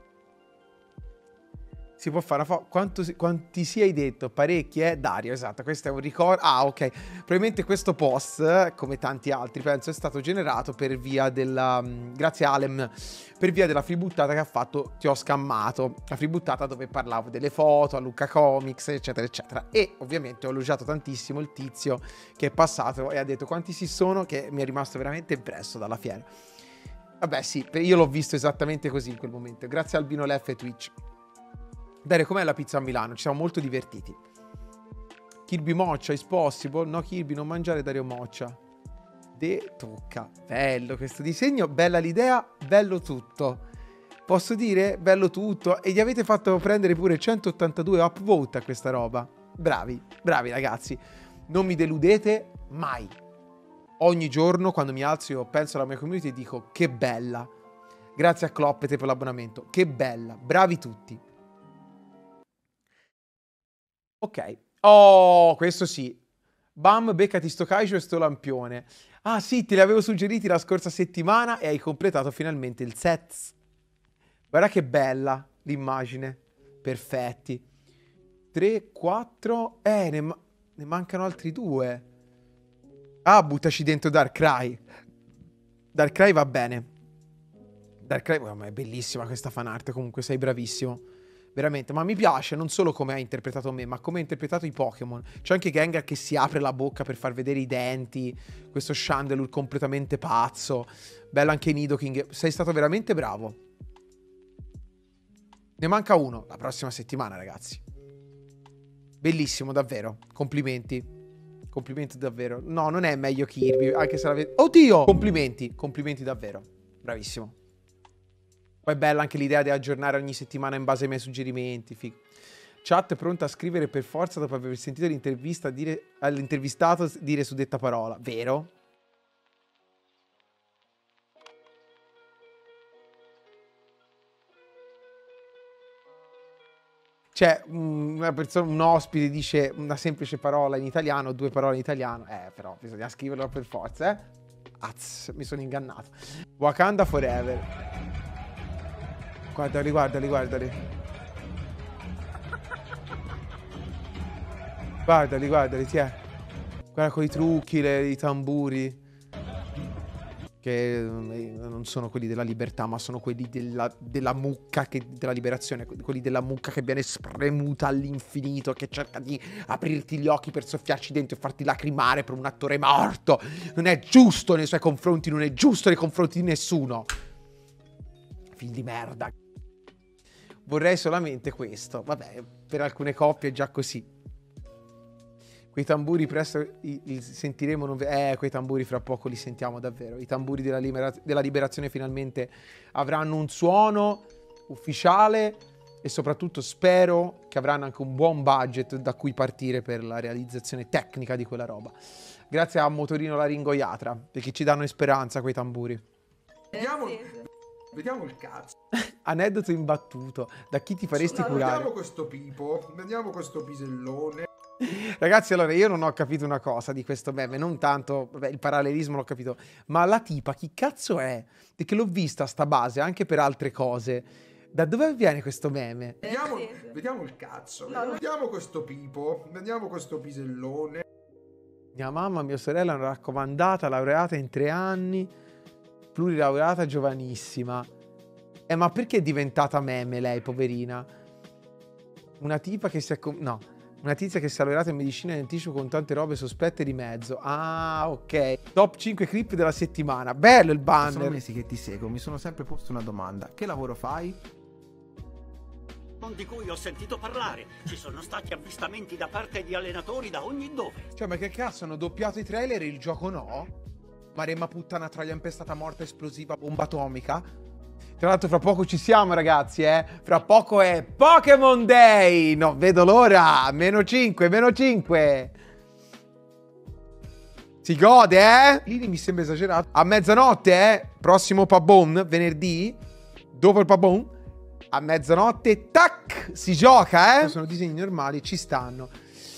si può fare una foto. Quanti si hai detto? Parecchi, Dario, esatto, questo è un ricordo. Ah, ok. Probabilmente questo post, come tanti altri, penso, è stato generato per via della... grazie a Alem, per via della freebuttata che ha fatto Ti ho scammato. La freebuttata dove parlavo delle foto, a Luca Comics, eccetera, eccetera. E ovviamente ho elogiato tantissimo il tizio che è passato e ha detto quanti si sono, che mi è rimasto veramente impresso dalla fiera. Vabbè, sì, io l'ho visto esattamente così in quel momento. Grazie a Albino Lef e Twitch. Dario, com'è la pizza a Milano? Ci siamo molto divertiti. Kirby Moccia, is possible? No, Kirby, non mangiare Dario Moccia. Tocca. Bello questo disegno, bella l'idea, bello tutto. Posso dire? Bello tutto. E gli avete fatto prendere pure 182 upvote a questa roba. Bravi, bravi ragazzi. Non mi deludete mai. Ogni giorno quando mi alzo io penso alla mia community e dico che bella. Grazie a Cloppete per l'abbonamento. Che bella. Bravi tutti. Ok. Oh, questo sì. Bam, beccati sto Kaiju e sto lampione. Ah sì, te li avevo suggeriti la scorsa settimana e hai completato finalmente il set. Guarda che bella l'immagine. Perfetti. 3, 4... ne mancano altri 2. Ah, buttaci dentro Darkrai. Darkrai va bene. Darkrai, ma è bellissima questa fanart, comunque sei bravissimo. Veramente, ma mi piace non solo come ha interpretato me, ma come ha interpretato i Pokémon. C'è anche Gengar che si apre la bocca per far vedere i denti. Questo Chandelure completamente pazzo. Bello anche Nidoking. Sei stato veramente bravo. Ne manca uno la prossima settimana, ragazzi. Bellissimo, davvero. Complimenti. Complimenti davvero. No, non è meglio Kirby, anche se l'avete... Oddio! Complimenti, complimenti davvero. Bravissimo. Poi è bella anche l'idea di aggiornare ogni settimana in base ai miei suggerimenti. Figo. Chat pronta a scrivere per forza dopo aver sentito l'intervista all'intervistato dire suddetta parola. Vero? Cioè, una persona, un ospite dice una semplice parola in italiano, 2 parole in italiano. Però bisogna scriverlo per forza, mi sono ingannato. Wakanda Forever. Guardali, guardali, guardali. Guardali, guardali, ti è. Guarda con i trucchi, i tamburi. Che non sono quelli della libertà, ma sono quelli della mucca, della liberazione. Quelli della mucca che viene spremuta all'infinito, che cerca di aprirti gli occhi per soffiarci dentro e farti lacrimare per un attore morto. Non è giusto nei suoi confronti, non è giusto nei confronti di nessuno. Figli di merda. Vorrei solamente questo. Vabbè, per alcune coppie è già così. Quei tamburi presto li sentiremo. Quei tamburi fra poco li sentiamo davvero. I tamburi della liberazione finalmente avranno un suono ufficiale e soprattutto spero che avranno anche un buon budget da cui partire per la realizzazione tecnica di quella roba. Grazie a Motorino Laringoiatra, perché ci danno speranza quei tamburi. Vediamo il cazzo. Aneddoto imbattuto. Da chi ti faresti curare? Vediamo questo pipo. Vediamo questo pisellone. Ragazzi, allora io non ho capito una cosa di questo meme. Non tanto, vabbè, il parallelismo l'ho capito. Ma la tipa chi cazzo è? Perché l'ho vista sta base anche per altre cose. Da dove viene questo meme? Vediamo il cazzo. Vediamo questo pipo. Vediamo questo pisellone. Mia mamma, mia sorella, una raccomandata, laureata in 3 anni. Plurilaureata giovanissima. Ma perché è diventata meme lei, poverina? Una tipa che si è... No, una tizia che si è laureata in medicina e anticipo con tante robe sospette di mezzo. Ah, ok. Top 5 clip della settimana. Bello il banner. Sono mesi che ti seguo, mi sono sempre posto una domanda. Che lavoro fai? Di cui ho sentito parlare. Ci sono stati avvistamenti da parte di allenatori da ogni dove. Cioè, ma che cazzo, hanno doppiato i trailer e il gioco no? Maremma puttana troia impestata morta esplosiva bomba atomica? Tra l'altro fra poco ci siamo ragazzi, fra poco è Pokémon Day, no, vedo l'ora, -5, -5. Si gode, Lì mi sembra esagerato. A mezzanotte, prossimo Pabon, venerdì, dopo il Pabon, a mezzanotte, tac, si gioca, Sono disegni normali, ci stanno.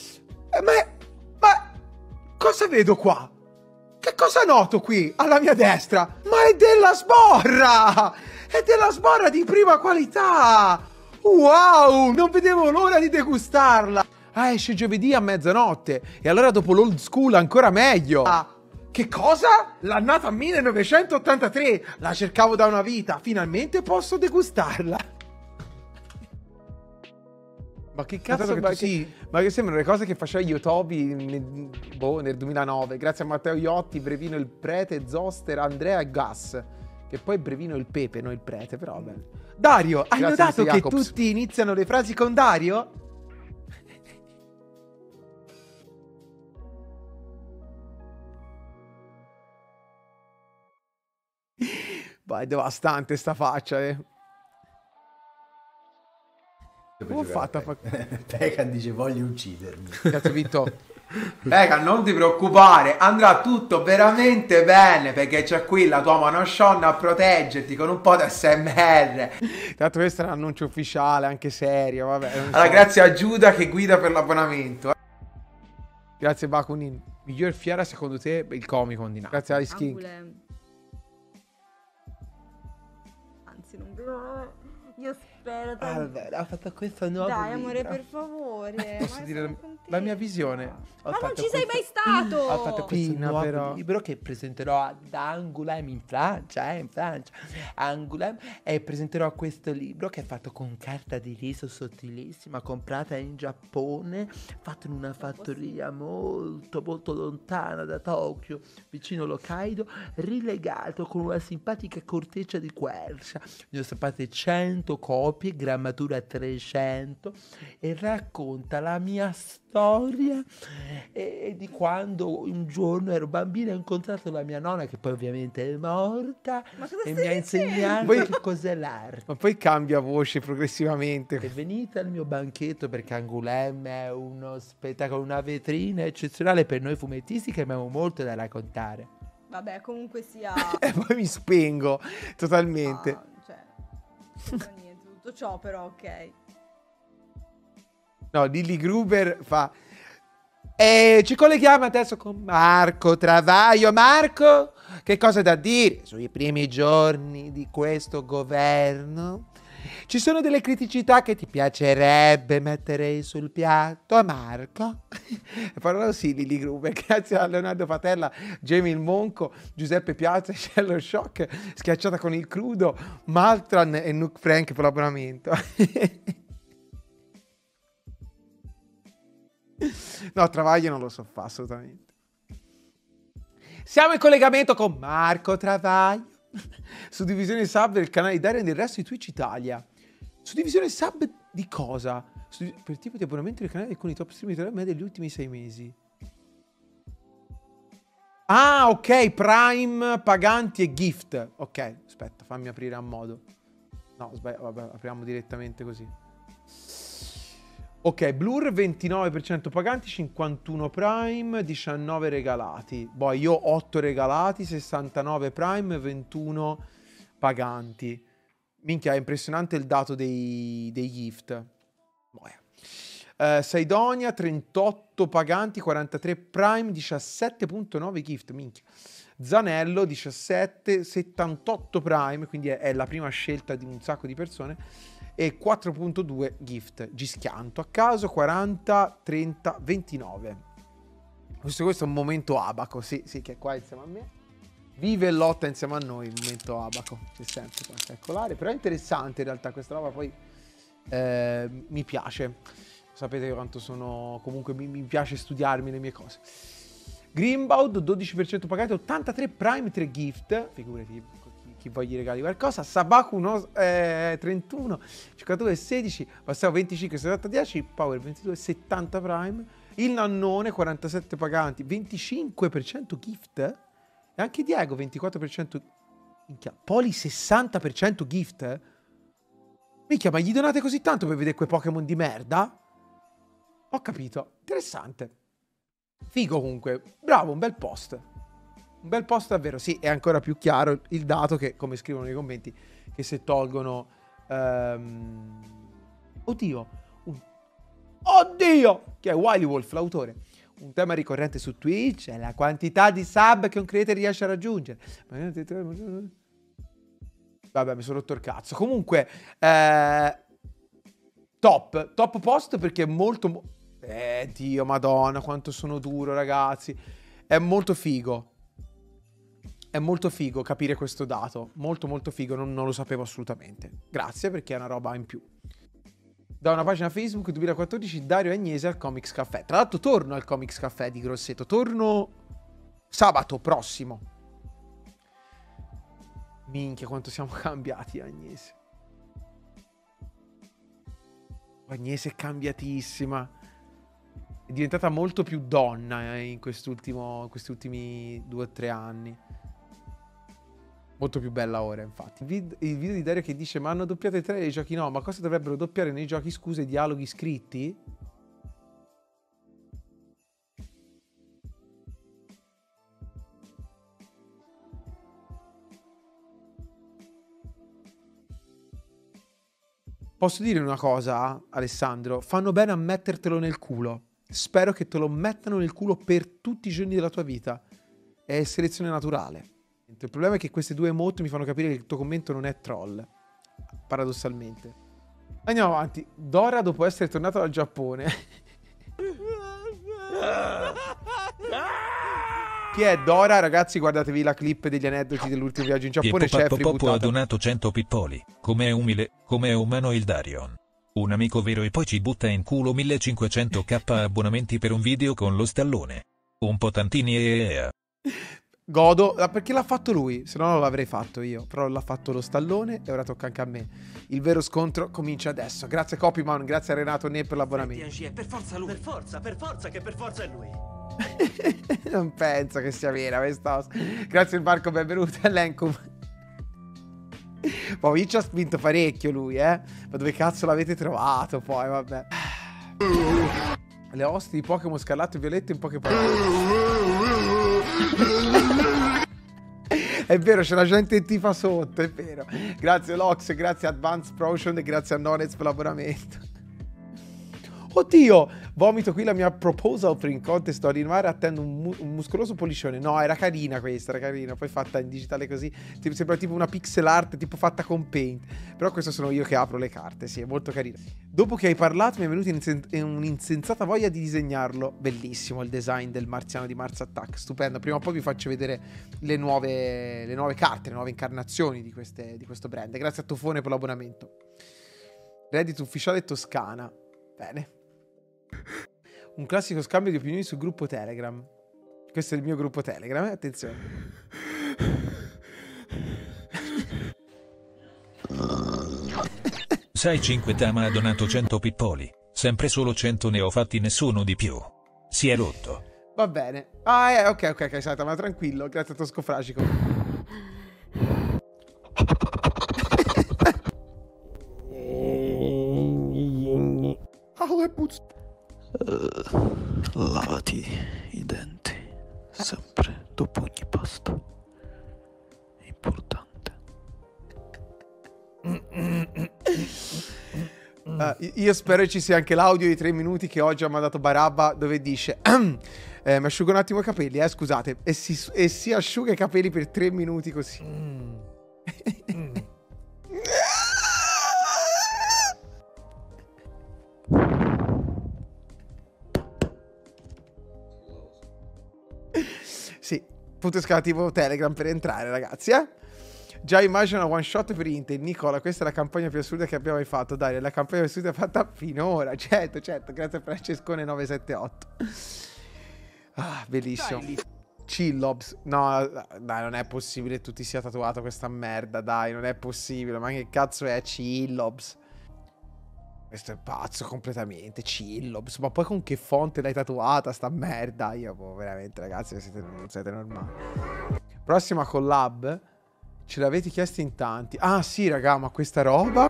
Ma cosa vedo qua? Che cosa noto qui, alla mia destra? Ma è della sborra! È della sborra di prima qualità! Wow! Non vedevo l'ora di degustarla! Ah, esce giovedì a mezzanotte. E allora dopo l'old school ancora meglio. Che cosa? L'annata 1983. La cercavo da una vita. Finalmente posso degustarla. Ma che cazzo? Ma che sembrano le cose che faceva Yotobi nel 2009. Grazie a Matteo Iotti, Brevino il Prete, Zoster, Andrea e Gas. Che poi Brevino il Pepe, non il Prete, però vabbè. Dario, hai notato che tutti iniziano le frasi con Dario? È devastante sta faccia, Come ho fatto a fare? Pecan dice voglio uccidermi. Cazzo Vitto. Pecan, non ti preoccupare, andrà tutto veramente bene perché c'è qui la tua Monoshon a proteggerti con un po' di SMR. Tra l'altro questo è un annuncio ufficiale, anche serio, vabbè. Allora, grazie a Giuda che guida per l'abbonamento. Grazie Bakunin. Miglior fiera secondo te il Comic Con di Napoli. Grazie Alice King. Anzi, non io spero. Allora, ho fatto questo nuovo Dai, libro. amore, per favore. Posso dire la mia visione? Ma non ci sei mai stato! Ho fatto questo nuovo però. libro che presenterò ad Angoulême in Francia, Angoulême, e presenterò questo libro che è fatto con carta di riso sottilissima, comprata in Giappone, fatto in una fattoria molto molto lontana da Tokyo, vicino Hokkaido, rilegato con una simpatica corteccia di quercia. Ne ho stampate 100 copie, grammatura 300, e racconta la mia storia e di quando un giorno ero bambina e ho incontrato la mia nonna, che poi ovviamente è morta, e mi ha insegnato che cos'è l'arte. Ma poi cambia voce progressivamente. E venite al mio banchetto perché Angoulême è uno spettacolo, una vetrina eccezionale per noi fumettisti che abbiamo molto da raccontare. Vabbè, comunque sia. E poi mi spengo totalmente. Non niente, tutto ciò però, ok. No, Lilly Gruber fa... ci colleghiamo adesso con Marco Travaglio. Marco, che cosa da dire sui primi giorni di questo governo? Ci sono delle criticità che ti piacerebbe mettere sul piatto, Marco? Parlo sì, Lilly Gruber, grazie a Leonardo Patella, Jamie il Monco, Giuseppe Piazza, Cello Shock, Schiacciata con il Crudo, Maltran e Nook Frank per l'abbonamento. No, Travaglio non lo so fare assolutamente. Siamo in collegamento con Marco Travaglio su Divisione Sub del canale di Dario e del resto di Twitch Italia. Su Divisione Sub di cosa? Per tipo di abbonamento del canale con i top streamer degli ultimi 6 mesi. Ah, ok, Prime, paganti e gift. Ok, aspetta, fammi aprire a modo. No, sbaglio, vabbè, apriamo direttamente così. Ok, Blur 29% paganti, 51 Prime, 19 regalati. Boh, io ho 8 regalati, 69 Prime, 21 paganti. Minchia, è impressionante il dato dei gift. Saidonia, 38 paganti, 43 Prime, 17.9 gift, minchia. Zanello, 17, 78 Prime, quindi è la prima scelta di un sacco di persone. E 4.2 gift. Gischianto a caso, 40, 30, 29. Questo è un momento Abaco, sì, che è qua insieme a me. Vive e lotta insieme a noi, il momento Abaco. C'è sempre particolare, però è interessante in realtà questa roba, poi mi piace. Sapete quanto sono... Comunque mi piace studiarmi le mie cose. Greenbaud, 12% pagati, 83 Prime, 3 gift. Figurati chi voglia regali qualcosa. Sabaku 31, 52, 16, Passavo 25, 70, 10, Power 22, 70 Prime. Il Nannone, 47 paganti, 25% gift. E anche Diego, 24%. Minchia, Poli 60% gift? Minchia, ma gli donate così tanto per vedere quei Pokémon di merda? Ho capito. Interessante. Figo comunque. Bravo, un bel post. Un bel post davvero. Sì, è ancora più chiaro il dato che, come scrivono nei commenti, che se tolgono... Oddio! Che è Wily Wolf, l'autore. Un tema ricorrente su Twitch è la quantità di sub che un creator riesce a raggiungere. Vabbè, mi sono rotto il cazzo. Comunque, top post perché è molto... Dio, madonna, quanto sono duro, ragazzi. È molto figo. È molto figo capire questo dato. Molto, molto figo, non lo sapevo assolutamente. Grazie, perché è una roba in più. Da una pagina Facebook 2014, Dario Agnese al Comics Café. Tra l'altro torno al Comics Café di Grosseto. Torno sabato prossimo. Minchia, quanto siamo cambiati, Agnese. Agnese è cambiatissima. È diventata molto più donna in questi ultimi 2 o 3 anni. Molto più bella ora, infatti. Il video di Dario che dice: ma hanno doppiato i trailer dei giochi? No, ma cosa dovrebbero doppiare nei giochi? Scusa, i dialoghi scritti? Posso dire una cosa, Alessandro? Fanno bene a mettertelo nel culo. Spero che te lo mettano nel culo per tutti i giorni della tua vita. È selezione naturale. Il problema è che queste 2 emote mi fanno capire che il tuo commento non è troll. Paradossalmente. Andiamo avanti. Dora dopo essere tornato dal Giappone. Chi è Dora? Ragazzi, guardatevi la clip degli aneddoti dell'ultimo viaggio in Giappone. C'è Popo ha donato 100 pippoli. Com'è umile, com'è umano il Darion. Un amico vero e poi ci butta in culo 1500k abbonamenti per un video con lo stallone. Un po' tantini e... Godo, perché l'ha fatto lui, se no non l'avrei fatto io. Però l'ha fatto lo stallone e ora tocca anche a me. Il vero scontro comincia adesso. Grazie Copyman, grazie a Renato Ne per l'abbonamento. Per forza lui. Per forza è lui. Non penso che sia vera questa. Grazie il Marco, benvenuto all'Encum. Poi ci ha spinto parecchio lui, Ma dove cazzo l'avete trovato poi, vabbè. Le host di Pokémon Scarlatto e Violetto in poche parole. È vero, c'è la gente che tifa sotto, è vero. Grazie Lox, grazie a Advanced Potion e grazie a Nonez per l'abbonamento. Oddio, vomito qui la mia proposal print contest a rinnovare, attendo un muscoloso poliscione. No, era carina questa, era carina. Poi fatta in digitale così, sembra tipo una pixel art, tipo fatta con Paint. Però questo sono io che apro le carte, sì, è molto carina. Dopo che hai parlato mi è venuta un'insensata voglia di disegnarlo. Bellissimo il design del marziano di Mars Attack, stupendo. Prima o poi vi faccio vedere le nuove carte, le nuove incarnazioni di questo brand. Grazie a Tofone per l'abbonamento. Reddit ufficiale Toscana. Bene. Un classico scambio di opinioni sul gruppo Telegram. Questo è il mio gruppo Telegram, attenzione. Sai 5 Tama ha donato 100 pippoli. Sempre solo 100 ne ho fatti, nessuno di più. Si è rotto. Va bene. Ok, Saitama, tranquillo. Grazie a Tosco Fragico. Lavati i denti sempre dopo ogni pasto. È importante. Io spero ci sia anche l'audio di 3 minuti che oggi ha mandato Barabba, dove dice mi asciugo un attimo i capelli, scusate, e si asciuga i capelli per 3 minuti così. Sì, punto esclamativo Telegram per entrare, ragazzi, Già immagino una one shot per Intel. Nicola, questa è la campagna più assurda che abbiamo mai fatto. Dai, è la campagna più assurda fatta finora. Certo, grazie a Francescone 978. Bellissimo. Chillobs. No, dai, non è possibile che tu ti sia tatuato questa merda. Dai, non è possibile. Ma che cazzo è Chillobs? Questo è pazzo completamente. Chillobs. Ma poi con che fonte l'hai tatuata sta merda? Io, veramente, ragazzi, non siete normali. Prossima collab. Ce l'avete chiesto in tanti. Ah sì, raga, ma questa roba...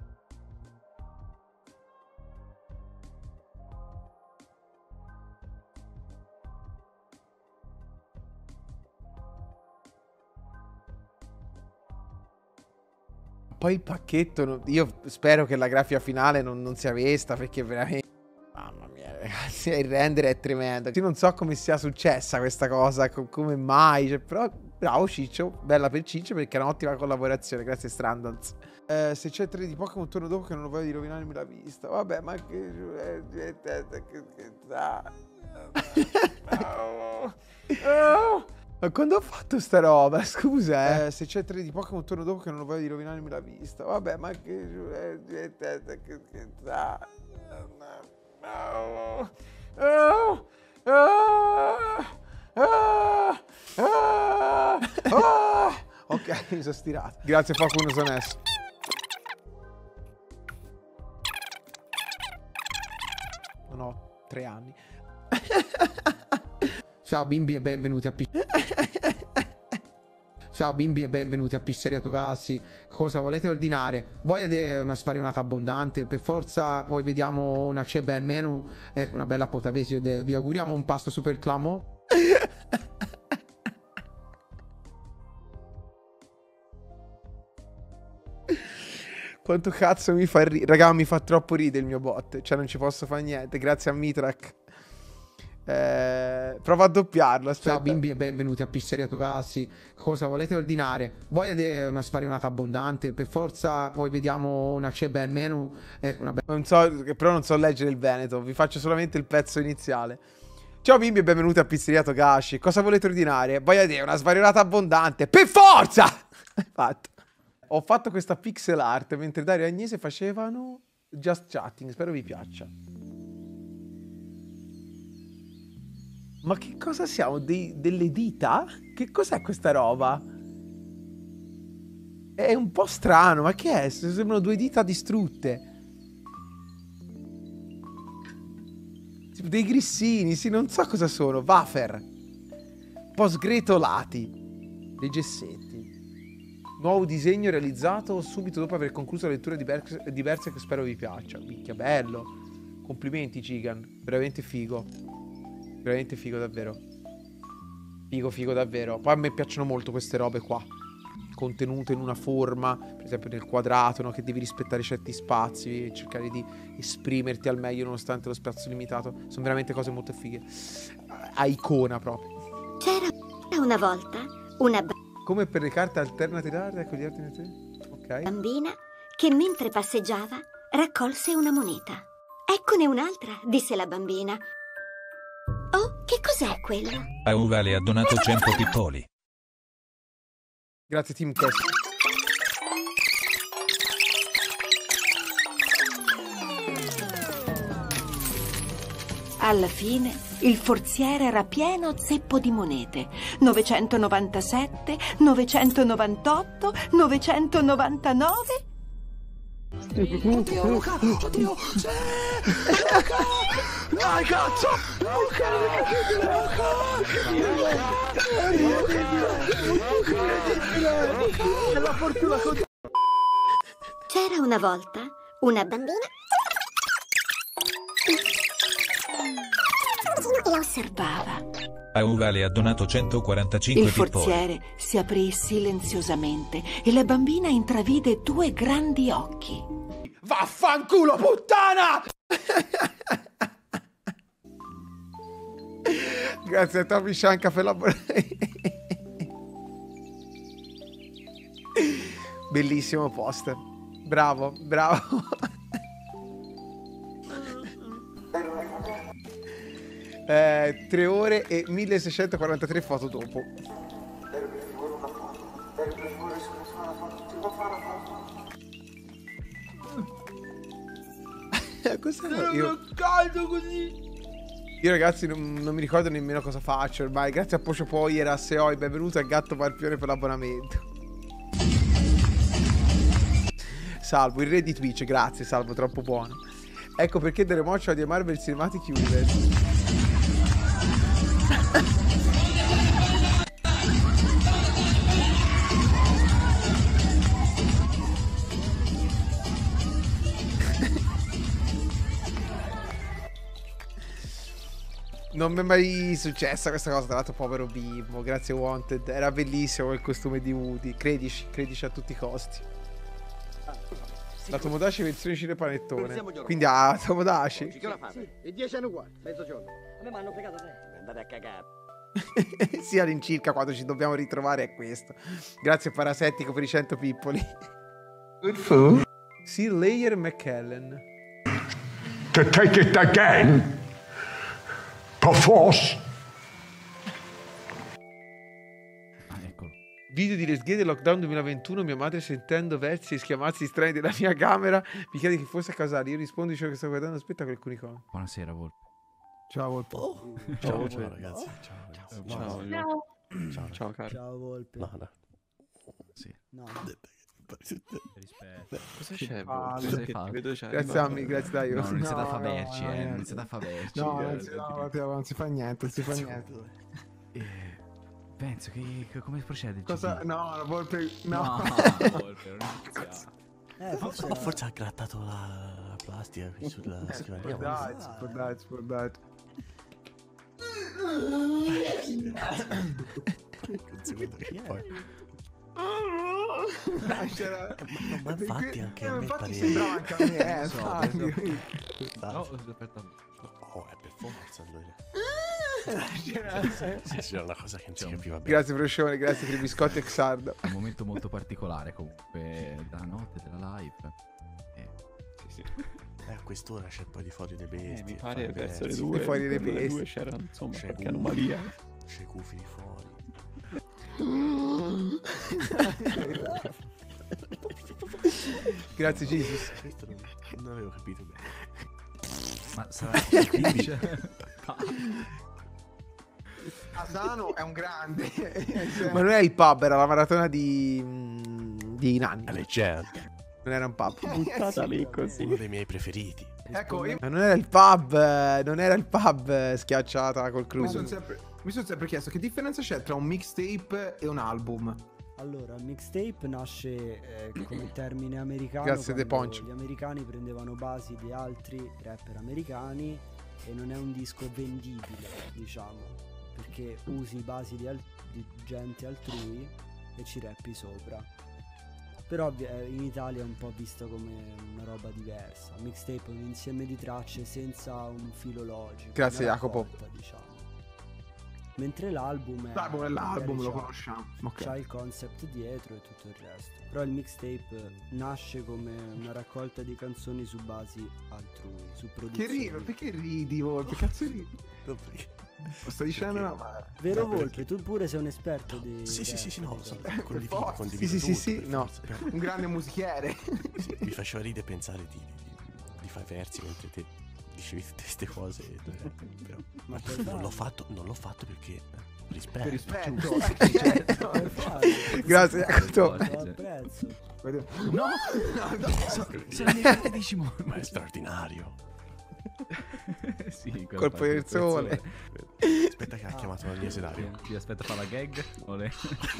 Poi il pacchetto, io spero che la grafica finale non sia questa, perché veramente... Mamma mia, ragazzi, il render è tremendo. Io non so come sia successa questa cosa, come mai, cioè, però bravo Ciccio, bella per Ciccio perché è un'ottima collaborazione, grazie Strandals. Se c'è 3 di Pokémon torno dopo che non voglio di rovinarmi la vista. Vabbè, ma che... Ma quando ho fatto sta roba? Scusa, se c'è 3 di Pokémon torno dopo che non voglio di rovinarmi la vista. Vabbè, ma che... Ok, mi sono stirato. Grazie Pokémon sono esso. Non ho 3 anni. Ciao bimbi e benvenuti a Ciao bimbi e benvenuti a Pizzeria Togassi. Cosa volete ordinare? Voglio una sfarinata abbondante? Per forza, poi vediamo una ceba al menu. Una bella potavesi. Vi auguriamo un pasto super clamo. Quanto cazzo mi fa ridere. Raga, mi fa troppo ridere il mio bot. Cioè non ci posso fare niente. Grazie a Mitrak. Prova a doppiarlo. Aspetta. Ciao bimbi e benvenuti a Pizzeria Togassi. Cosa volete ordinare? Voglio una sfarinata abbondante? Per forza, poi vediamo una ceba al menu. Non so, però non so leggere il veneto. Vi faccio solamente il pezzo iniziale. Ciao bimbi e benvenuti a Pizzeria Togashi. Cosa volete ordinare? Voglio una sfarinata abbondante. Per forza! Fatto. Ho fatto questa pixel art mentre Dario e Agnese facevano Just Chatting. Spero vi piaccia. Ma che cosa siamo? Delle dita? Che cos'è questa roba? È un po' strano, ma che è? Sembrano 2 dita distrutte. Dei grissini, sì, non so cosa sono. Wafer. Un po' sgretolati. Dei gessetti. Nuovo disegno realizzato subito dopo aver concluso la lettura di Berserk, che spero vi piaccia. Micchia, bello. Complimenti, Gigan. Veramente figo. Veramente figo davvero. Figo davvero. Poi a me piacciono molto queste robe qua, contenute in una forma, per esempio nel quadrato, no? Che devi rispettare certi spazi e cercare di esprimerti al meglio nonostante lo spazio limitato. Sono veramente cose molto fighe. A icona proprio. C'era una volta una come per le carte alternate d'arte, ecco gli alternate. Ok. Bambina che mentre passeggiava raccolse una moneta. Eccone un'altra, disse la bambina. Oh, che cos'è quello? Auvale ha donato 100 pippoli. Grazie Team Quest. Alla fine il forziere era pieno zeppo di monete. 997, 998, 999... Oddio, Luca! Oddio! Sì! Luca! Dai, cazzo! Luca! È la fortuna con... C'era una volta una bambina e la osservava. Auvale ha donato 145 Il pippoli. forziere si aprì silenziosamente e la bambina intravide 2 grandi occhi. Vaffanculo, puttana! Grazie a Tommy Shanka per la... Bellissimo post. Bravo, bravo. 3 ore e 1643 foto dopo. Cos'è? Io caldo così. Io ragazzi non mi ricordo nemmeno cosa faccio ormai. Grazie a Pocio Poiera, Seoi, benvenuto a Gatto Parpione per l'abbonamento. Salvo, il re di Twitch, grazie Salvo, troppo buono. Ecco perché delle mocce di Marvel Cinematic Universe. Non mi è mai successa questa cosa, tra l'altro povero bimbo, grazie Wanted, era bellissimo il costume di Woody, credici a tutti i costi. La Tomodachi versione cinepanettone, quindi a Tomodachi. Che ora fate? E 10 anni uguali, mezzogiorno. A me mi hanno fregato te. Andate a cagare. Sì, all'incirca quando ci dobbiamo ritrovare è questo. Grazie Parasettico per i 100 pippoli. Good food. Sì, Layer McKellen. To take it again. Perforce. Video di Let's Get del Lockdown 2021. Mia madre, sentendo versi e schiamazzi strani della mia camera, mi chiede chi fosse a casale. Io rispondo, dicevo che sto guardando spettacolo alcuni con. Buonasera Volpe. Ciao Volpe. Ciao, Ciao ragazzi. Ciao. Ciao. Ciao caro. Ciao Volpe. No. Sì. No. Rispetto. Cosa c'è? Cosa hai fatto? Grazie Sammy, grazie dai. No, non iniziate a faverci, non iniziate a faverci. No, non si fa niente, non si fa niente. Penso che come procede il Cosa? GP? No, Volpe, no. Volpe, non Forse ha grattato la plastica qui sulla scrivania. Può darsi. Ma infatti anche a me infatti sembrava anche a me, No, è per forza allora. C'era una cosa che non si capiva bene. Grazie Froscione, grazie per i biscotti e Xardo. Un momento molto particolare comunque della notte della live. Sì. A quest'ora c'è un po' di fuori dei bestie. Mi pare verso le versi. 2. Fuori dei le bestie. 2 c'era insomma C'è qualche anomalia. C'è cufini fuori. Grazie Jesus. Questo non avevo capito bene. Ma sarà il 15? Asano è un grande. Ma non è il pub, era la maratona di Nanni. La leggenda. Non era un pub. Buttata lì così. Uno dei miei preferiti. Ecco, io Ma non era il pub schiacciata col cruise. mi sono sempre chiesto che differenza c'è tra un mixtape e un album. Allora, il mixtape nasce come termine americano. Grazie, The quando Poncio. gli americani prendevano basi di altri rapper americani e non è un disco vendibile, diciamo, perché usi basi di gente altrui e ci rappi sopra. Però in Italia è un po' visto come una roba diversa. Mixtape è un insieme di tracce senza un filo logico. Grazie, una Jacopo. raccolta, diciamo. Mentre l'album è L'album lo c'ha- conosciamo. C'ha il concept dietro e tutto il resto. Però il mixtape nasce come una raccolta di canzoni su basi altrui, su Che produzioni. ridi? Perché ridi, Volpe? Cazzo ridi? Lo sto dicendo una male. Vero Volpe, tu pure sei un esperto di Sì, no, forza. condivido Sì, tutto, per no. forza, però. Un grande musichiere. Sì, mi faceva ridere pensare di fare versi mentre te dicevi tutte queste cose. Però Ma non l'ho fatto perché rispetto. Per rispetto. Grazie, Jacopo. Lo apprezzo. No, Sono le carte di Simone. Ma è straordinario. Sì, Colpo del sole. Aspetta che ha chiamato la mia sedario. Ti aspetta fa la gag. Olè.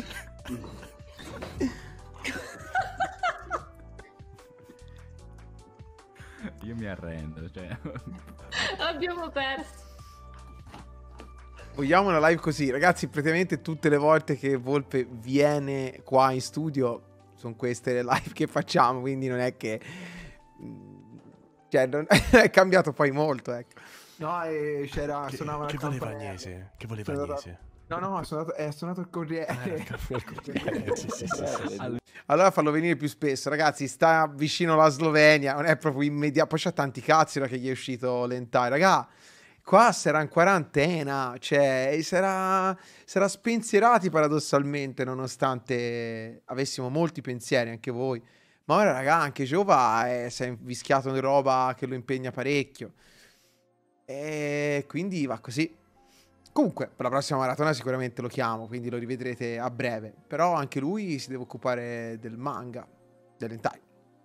Io mi arrendo, cioè. Abbiamo perso. Vogliamo una live così, ragazzi. Praticamente tutte le volte che Volpe viene qua in studio sono queste le live che facciamo, quindi non è che cioè non è cambiato poi molto, ecco. no, suonava Che una voleva campanella. Agnese? Che voleva Sono Agnese? No, è suonato il corriere. Sì. Allora fallo venire più spesso, ragazzi. Sta vicino alla Slovenia, non è proprio immediato. Poi c'ha tanti cazzi ora che gli è uscito l'Entai, raga. Qua sarà in quarantena, cioè sarà spensierati paradossalmente, nonostante avessimo molti pensieri anche voi. Ma ora, raga, anche Giova si è invischiato in roba che lo impegna parecchio. E quindi va così. Comunque, per la prossima maratona sicuramente lo chiamo, quindi lo rivedrete a breve. Però anche lui si deve occupare del manga, dell'hentai.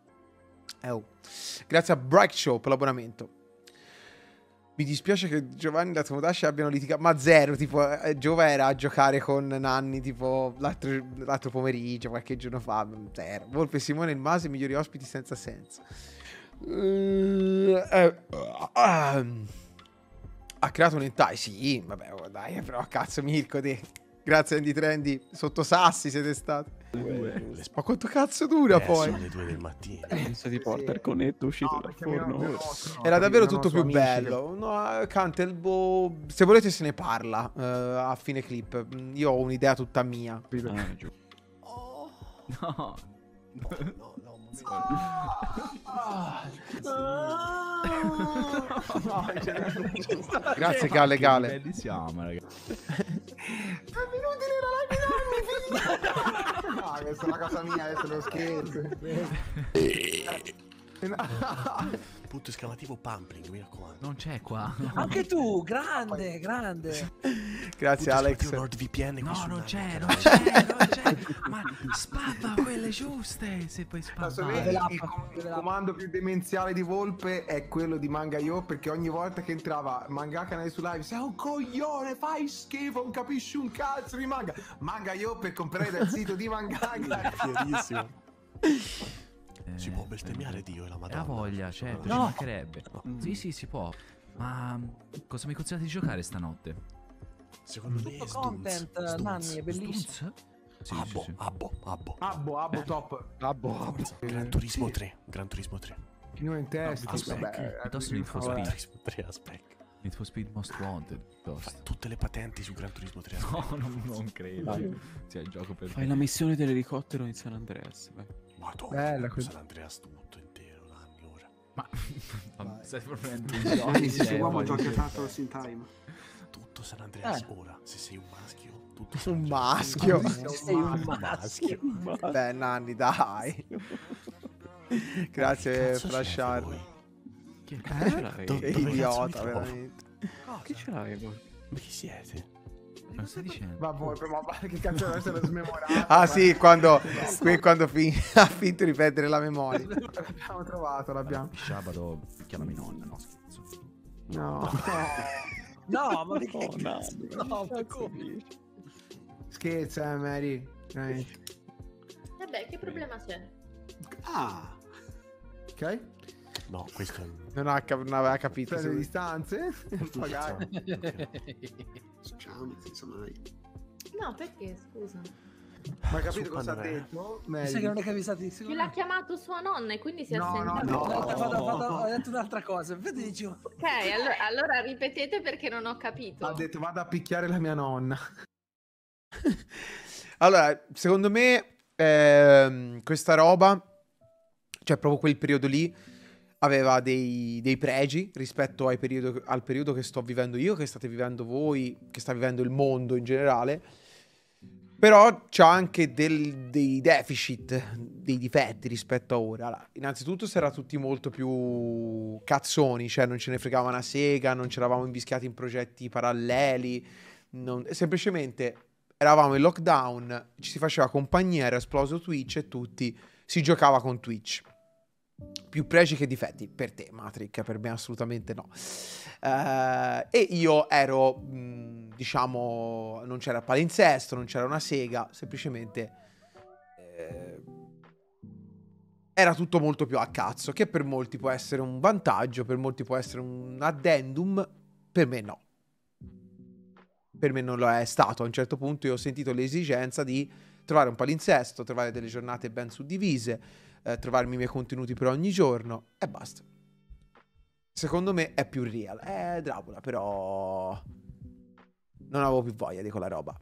Grazie a Bright Show per l'abbonamento. Mi dispiace che Giovanni e la Tomodachi abbiano litigato, ma zero, tipo, Giova era a giocare con Nanni, tipo, l'altro pomeriggio, qualche giorno fa, zero. Volpe, Simone e il Masi, migliori ospiti senza senso. Ha creato un hentai, sì, vabbè, oh, dai, però cazzo Mirko, te. Grazie Andy Trendy, sotto sassi siete stati. Ma quanto cazzo dura poi? Sono le 2 del mattino. Penso ti porta il conetto uscito dal forno. Era davvero tutto più bello. No, Cantel, boh, se volete se ne parla a fine clip. Io ho un'idea tutta mia. No. Grazie Gale Gale. Belli siamo, ragazzi. No, questa è una cosa mia, adesso lo scherzo. Punto esclamativo Pampling, mi raccomando. Non c'è qua. Anche tu, grande, grande. Grazie Alex. NordVPN qui No, non c'è. Ma spappa quelle giuste. Se puoi spappare. Il comando più demenziale di Volpe è quello di Mangayo, perché ogni volta che entrava Mangaka su live, sei un coglione, fai schifo, non capisci un cazzo di manga. Mangayo per comprare dal sito di Mangaka. Fierissimo. Si può bestemmiare Dio e la Madonna. Ha voglia, certo, ci No. mancherebbe. Sì, si può. Ma cosa mi consigliate di giocare stanotte? Secondo me è Content, Nanni, è bellissimo. Sì, Abbo. Abbo top. Abbo. Gran Turismo 3. Gran Turismo 3. Fino in testa. Piuttosto Need for Gran Speed. Turismo 3, aspetta. Need for Speed Most Wanted. Fai tutte le patenti su Gran Turismo 3. No, non credo. Sia il gioco per Fai la missione dell'elicottero in San Andreas. Madonna, Bella San Andreas tutto intero, Nanni, ora. Ma stai proponendo Anni, se sei uomo giochi tanto in time. Tutto San Andreas ora. Se sei un maschio, tutto Un maschio. Sei un maschio. Beh, Nanni, dai. Grazie Flashar. Che ce l'avevi? Che idiota, veramente. Che ce l'avevi? Ma chi siete? Non stai dicendo? Ma che cazzo adesso l'ho smemorato. Ah sì, quando ha finto di perdere la memoria. L'abbiamo trovato, l'abbiamo. Sabato chiamami nonna, no scherzo. No. No, ma che Oh, no, No, ma come? Scherza, Mary. Veramente. Vabbè, che problema c'è? Ah. Ok. No, questo è... Non aveva capito. Prende le Se... distanze. Magari. Ciao, non si sa mai. No, perché, scusa? Ma hai capito cosa ha detto? Mi sa che non hai capito. Che l'ha chiamato sua nonna e quindi si è assentato. Ho detto un'altra cosa. Infatti dicevo... Ok, allora ripetete perché non ho capito. Ha detto vado a picchiare la mia nonna. Allora, secondo me questa roba, cioè proprio quel periodo lì, aveva dei pregi rispetto al periodo che sto vivendo io, che state vivendo voi, che sta vivendo il mondo in generale. Però c'ha anche dei deficit, dei difetti rispetto a ora. Allora, innanzitutto si era tutti molto più cazzoni, cioè non ce ne fregava una sega, non ci eravamo invischiati in progetti paralleli, semplicemente eravamo in lockdown, ci si faceva compagnia, era esploso Twitch e tutti si giocava con Twitch. Più pregi che difetti per te, Matrix, per me assolutamente no. E io ero, diciamo, non c'era palinsesto, non c'era una sega, semplicemente era tutto molto più a cazzo, che per molti può essere un vantaggio, per molti può essere un addendum, per me no. Per me non lo è stato. A un certo punto io ho sentito l'esigenza di trovare un palinsesto, trovare delle giornate ben suddivise, trovarmi i miei contenuti per ogni giorno e basta. Secondo me è più real. Dracula, però non avevo più voglia di quella roba.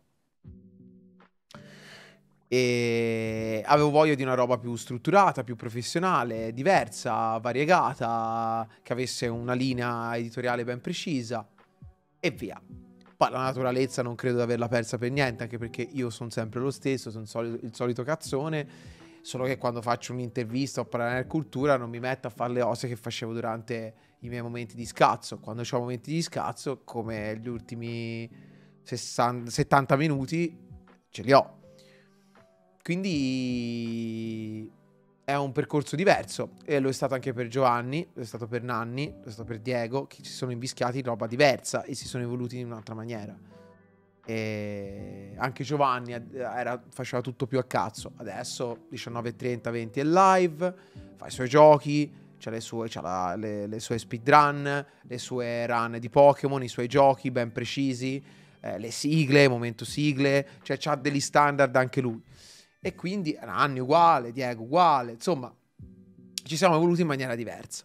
E avevo voglia di una roba più strutturata, più professionale, diversa, variegata, che avesse una linea editoriale ben precisa e via. Poi la naturalezza non credo di averla persa per niente, anche perché io sono sempre lo stesso, sono il solito cazzone. Solo che quando faccio un'intervista o parlare di cultura non mi metto a fare le cose che facevo durante i miei momenti di scazzo. Quando ho momenti di scazzo, come gli ultimi 70 minuti, ce li ho. Quindi è un percorso diverso. E lo è stato anche per Giovanni, lo è stato per Nanni, lo è stato per Diego, che si sono invischiati in roba diversa e si sono evoluti in un'altra maniera. E anche Giovanni faceva tutto più a cazzo. Adesso 19:30, 20 è live, fa i suoi giochi, c'ha le sue speedrun, le sue run di Pokémon, i suoi giochi ben precisi, le sigle, momento sigle, cioè c'ha degli standard anche lui. E quindi Nanni uguale, Diego uguale, insomma, ci siamo evoluti in maniera diversa.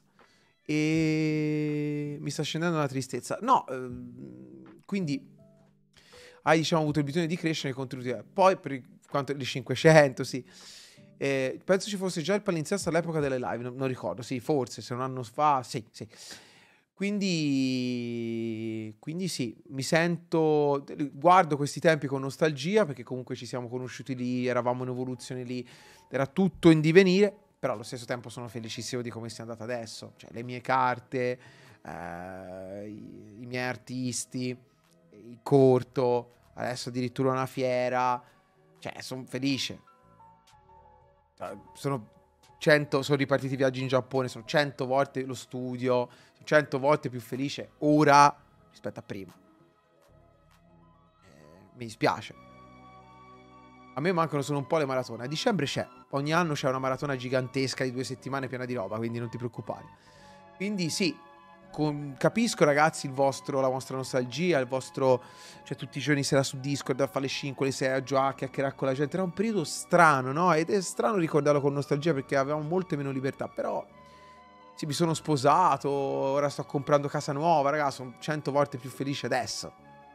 E mi sta scendendo la tristezza. No, quindi hai, diciamo, avuto il bisogno di crescere nei contenuti. Poi per quanto le 500, sì. Penso ci fosse già il palinsesto all'epoca delle live, non ricordo, sì, forse, se un anno fa, sì. Quindi sì, mi sento, guardo questi tempi con nostalgia, perché comunque ci siamo conosciuti lì, eravamo in evoluzione lì, era tutto in divenire, però allo stesso tempo sono felicissimo di come sia andata adesso, cioè le mie carte, i miei artisti, il corto, adesso addirittura una fiera, cioè sono felice. Sono ripartiti i viaggi in Giappone, sono 100 volte lo studio, 100 volte più felice ora rispetto a prima. Mi dispiace. A me mancano solo un po' le maratone. A dicembre c'è, ogni anno c'è una maratona gigantesca di 2 settimane piena di roba, quindi non ti preoccupare. Quindi sì, capisco ragazzi la vostra nostalgia, il vostro, cioè tutti i giorni sera su Discord a fare le 5, le 6 a giocare, a chiacchierare con la gente. Era un periodo strano, no? Ed è strano ricordarlo con nostalgia perché avevamo molte meno libertà. Però sì, mi sono sposato, ora sto comprando casa nuova, ragazzi, sono 100 volte più felice adesso.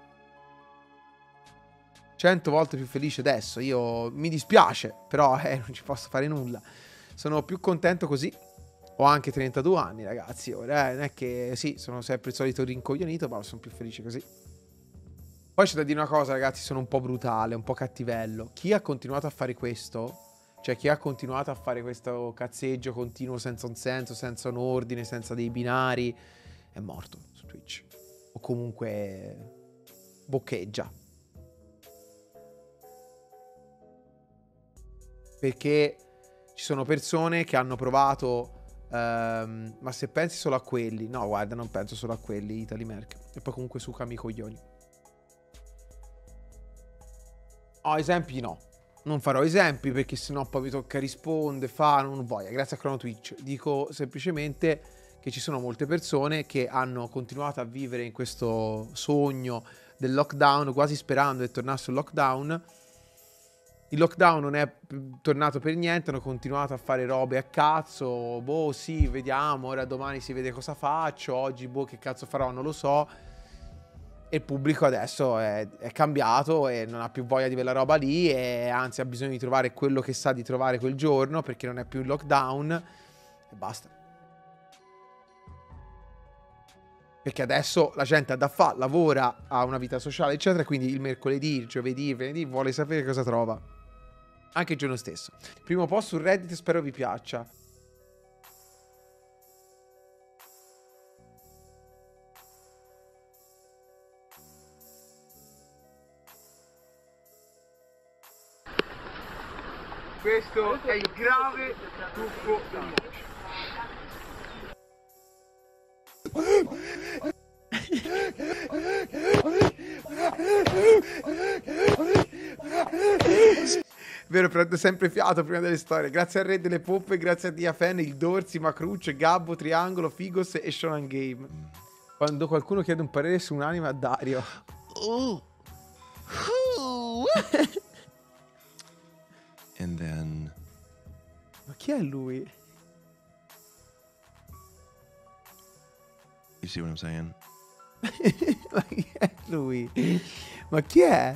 100 volte più felice adesso. Io mi dispiace, però non ci posso fare nulla. Sono più contento così. Ho anche 32 anni, ragazzi, ora, non è che, sì, sono sempre il solito rincoglionito, ma sono più felice così. Poi c'è da dire una cosa, ragazzi, sono un po' brutale, un po' cattivello. Chi ha continuato a fare questo, cioè chi ha continuato a fare questo cazzeggio continuo senza un senso, senza un ordine, senza dei binari, è morto su Twitch. O comunque boccheggia. Perché ci sono persone che hanno provato... ma se pensi solo a quelli, no, guarda, non penso solo a quelli, Italy Merc. E poi comunque sucami i coglioni. Esempi no. Non farò esempi perché sennò poi mi tocca rispondere, non voglio. Grazie a Chrono Twitch. Dico semplicemente che ci sono molte persone che hanno continuato a vivere in questo sogno del lockdown, quasi sperando che tornasse il lockdown. Il lockdown non è tornato per niente, hanno continuato a fare robe a cazzo, boh sì, vediamo, ora domani si vede cosa faccio, oggi boh che cazzo farò, non lo so. E il pubblico adesso è cambiato e non ha più voglia di quella roba lì e anzi ha bisogno di trovare quello che sa di trovare quel giorno perché non è più il lockdown e basta. Perché adesso la gente ha da fare, lavora, ha una vita sociale eccetera, quindi il mercoledì, il giovedì, il venerdì vuole sapere cosa trova. Anche il giorno stesso. Primo post su Reddit, spero vi piaccia. Questo è il grave trucco del Vero, prendo sempre fiato prima delle storie. Grazie a Re delle Poppe, grazie a Diafen, il Dorsi, Macruccio, Gabbo, Triangolo, Figos e Shonan Game. Quando qualcuno chiede un parere su un anime a Dario. And then... Ma chi è lui? You see what I'm saying? Ma chi è lui? Ma chi è?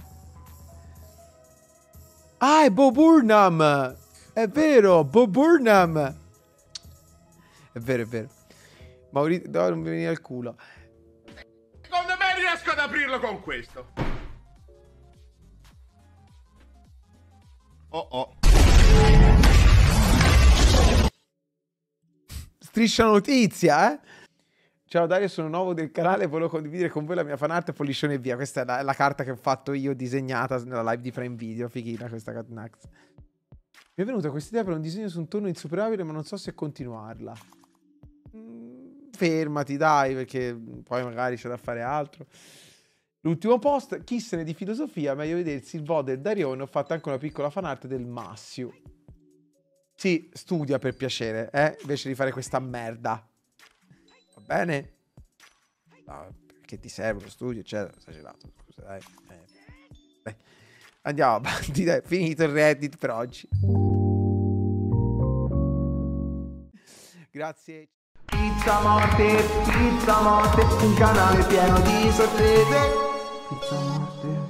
Ah, è Bo Burnham! È vero, Bo Burnham! È vero, è vero. Maurizio, no, non mi veniva il culo. Secondo me riesco ad aprirlo con questo. Striscia notizia, eh? Ciao Dario, sono nuovo del canale, volevo condividere con voi la mia fanart, polliscione e via. Questa è la carta che ho fatto io, disegnata nella live di Prime Video. Fighina questa Catnax. Mi è venuta questa idea per un disegno su un tono insuperabile, ma non so se continuarla. Fermati, dai, perché poi magari c'è da fare altro. L'ultimo post, chi se ne di filosofia, meglio vedersi il VOD del Darione, ho fatto anche una piccola fanart del Massio. Sì, studia per piacere, invece di fare questa merda. Va bene? No, perché ti serve lo studio, eccetera. Esagerato, scusa, dai. Dai. Andiamo avanti, dai. Finito il Reddit per oggi. Grazie. Pizza morte, un canale pieno di sorprese. Pizza morte.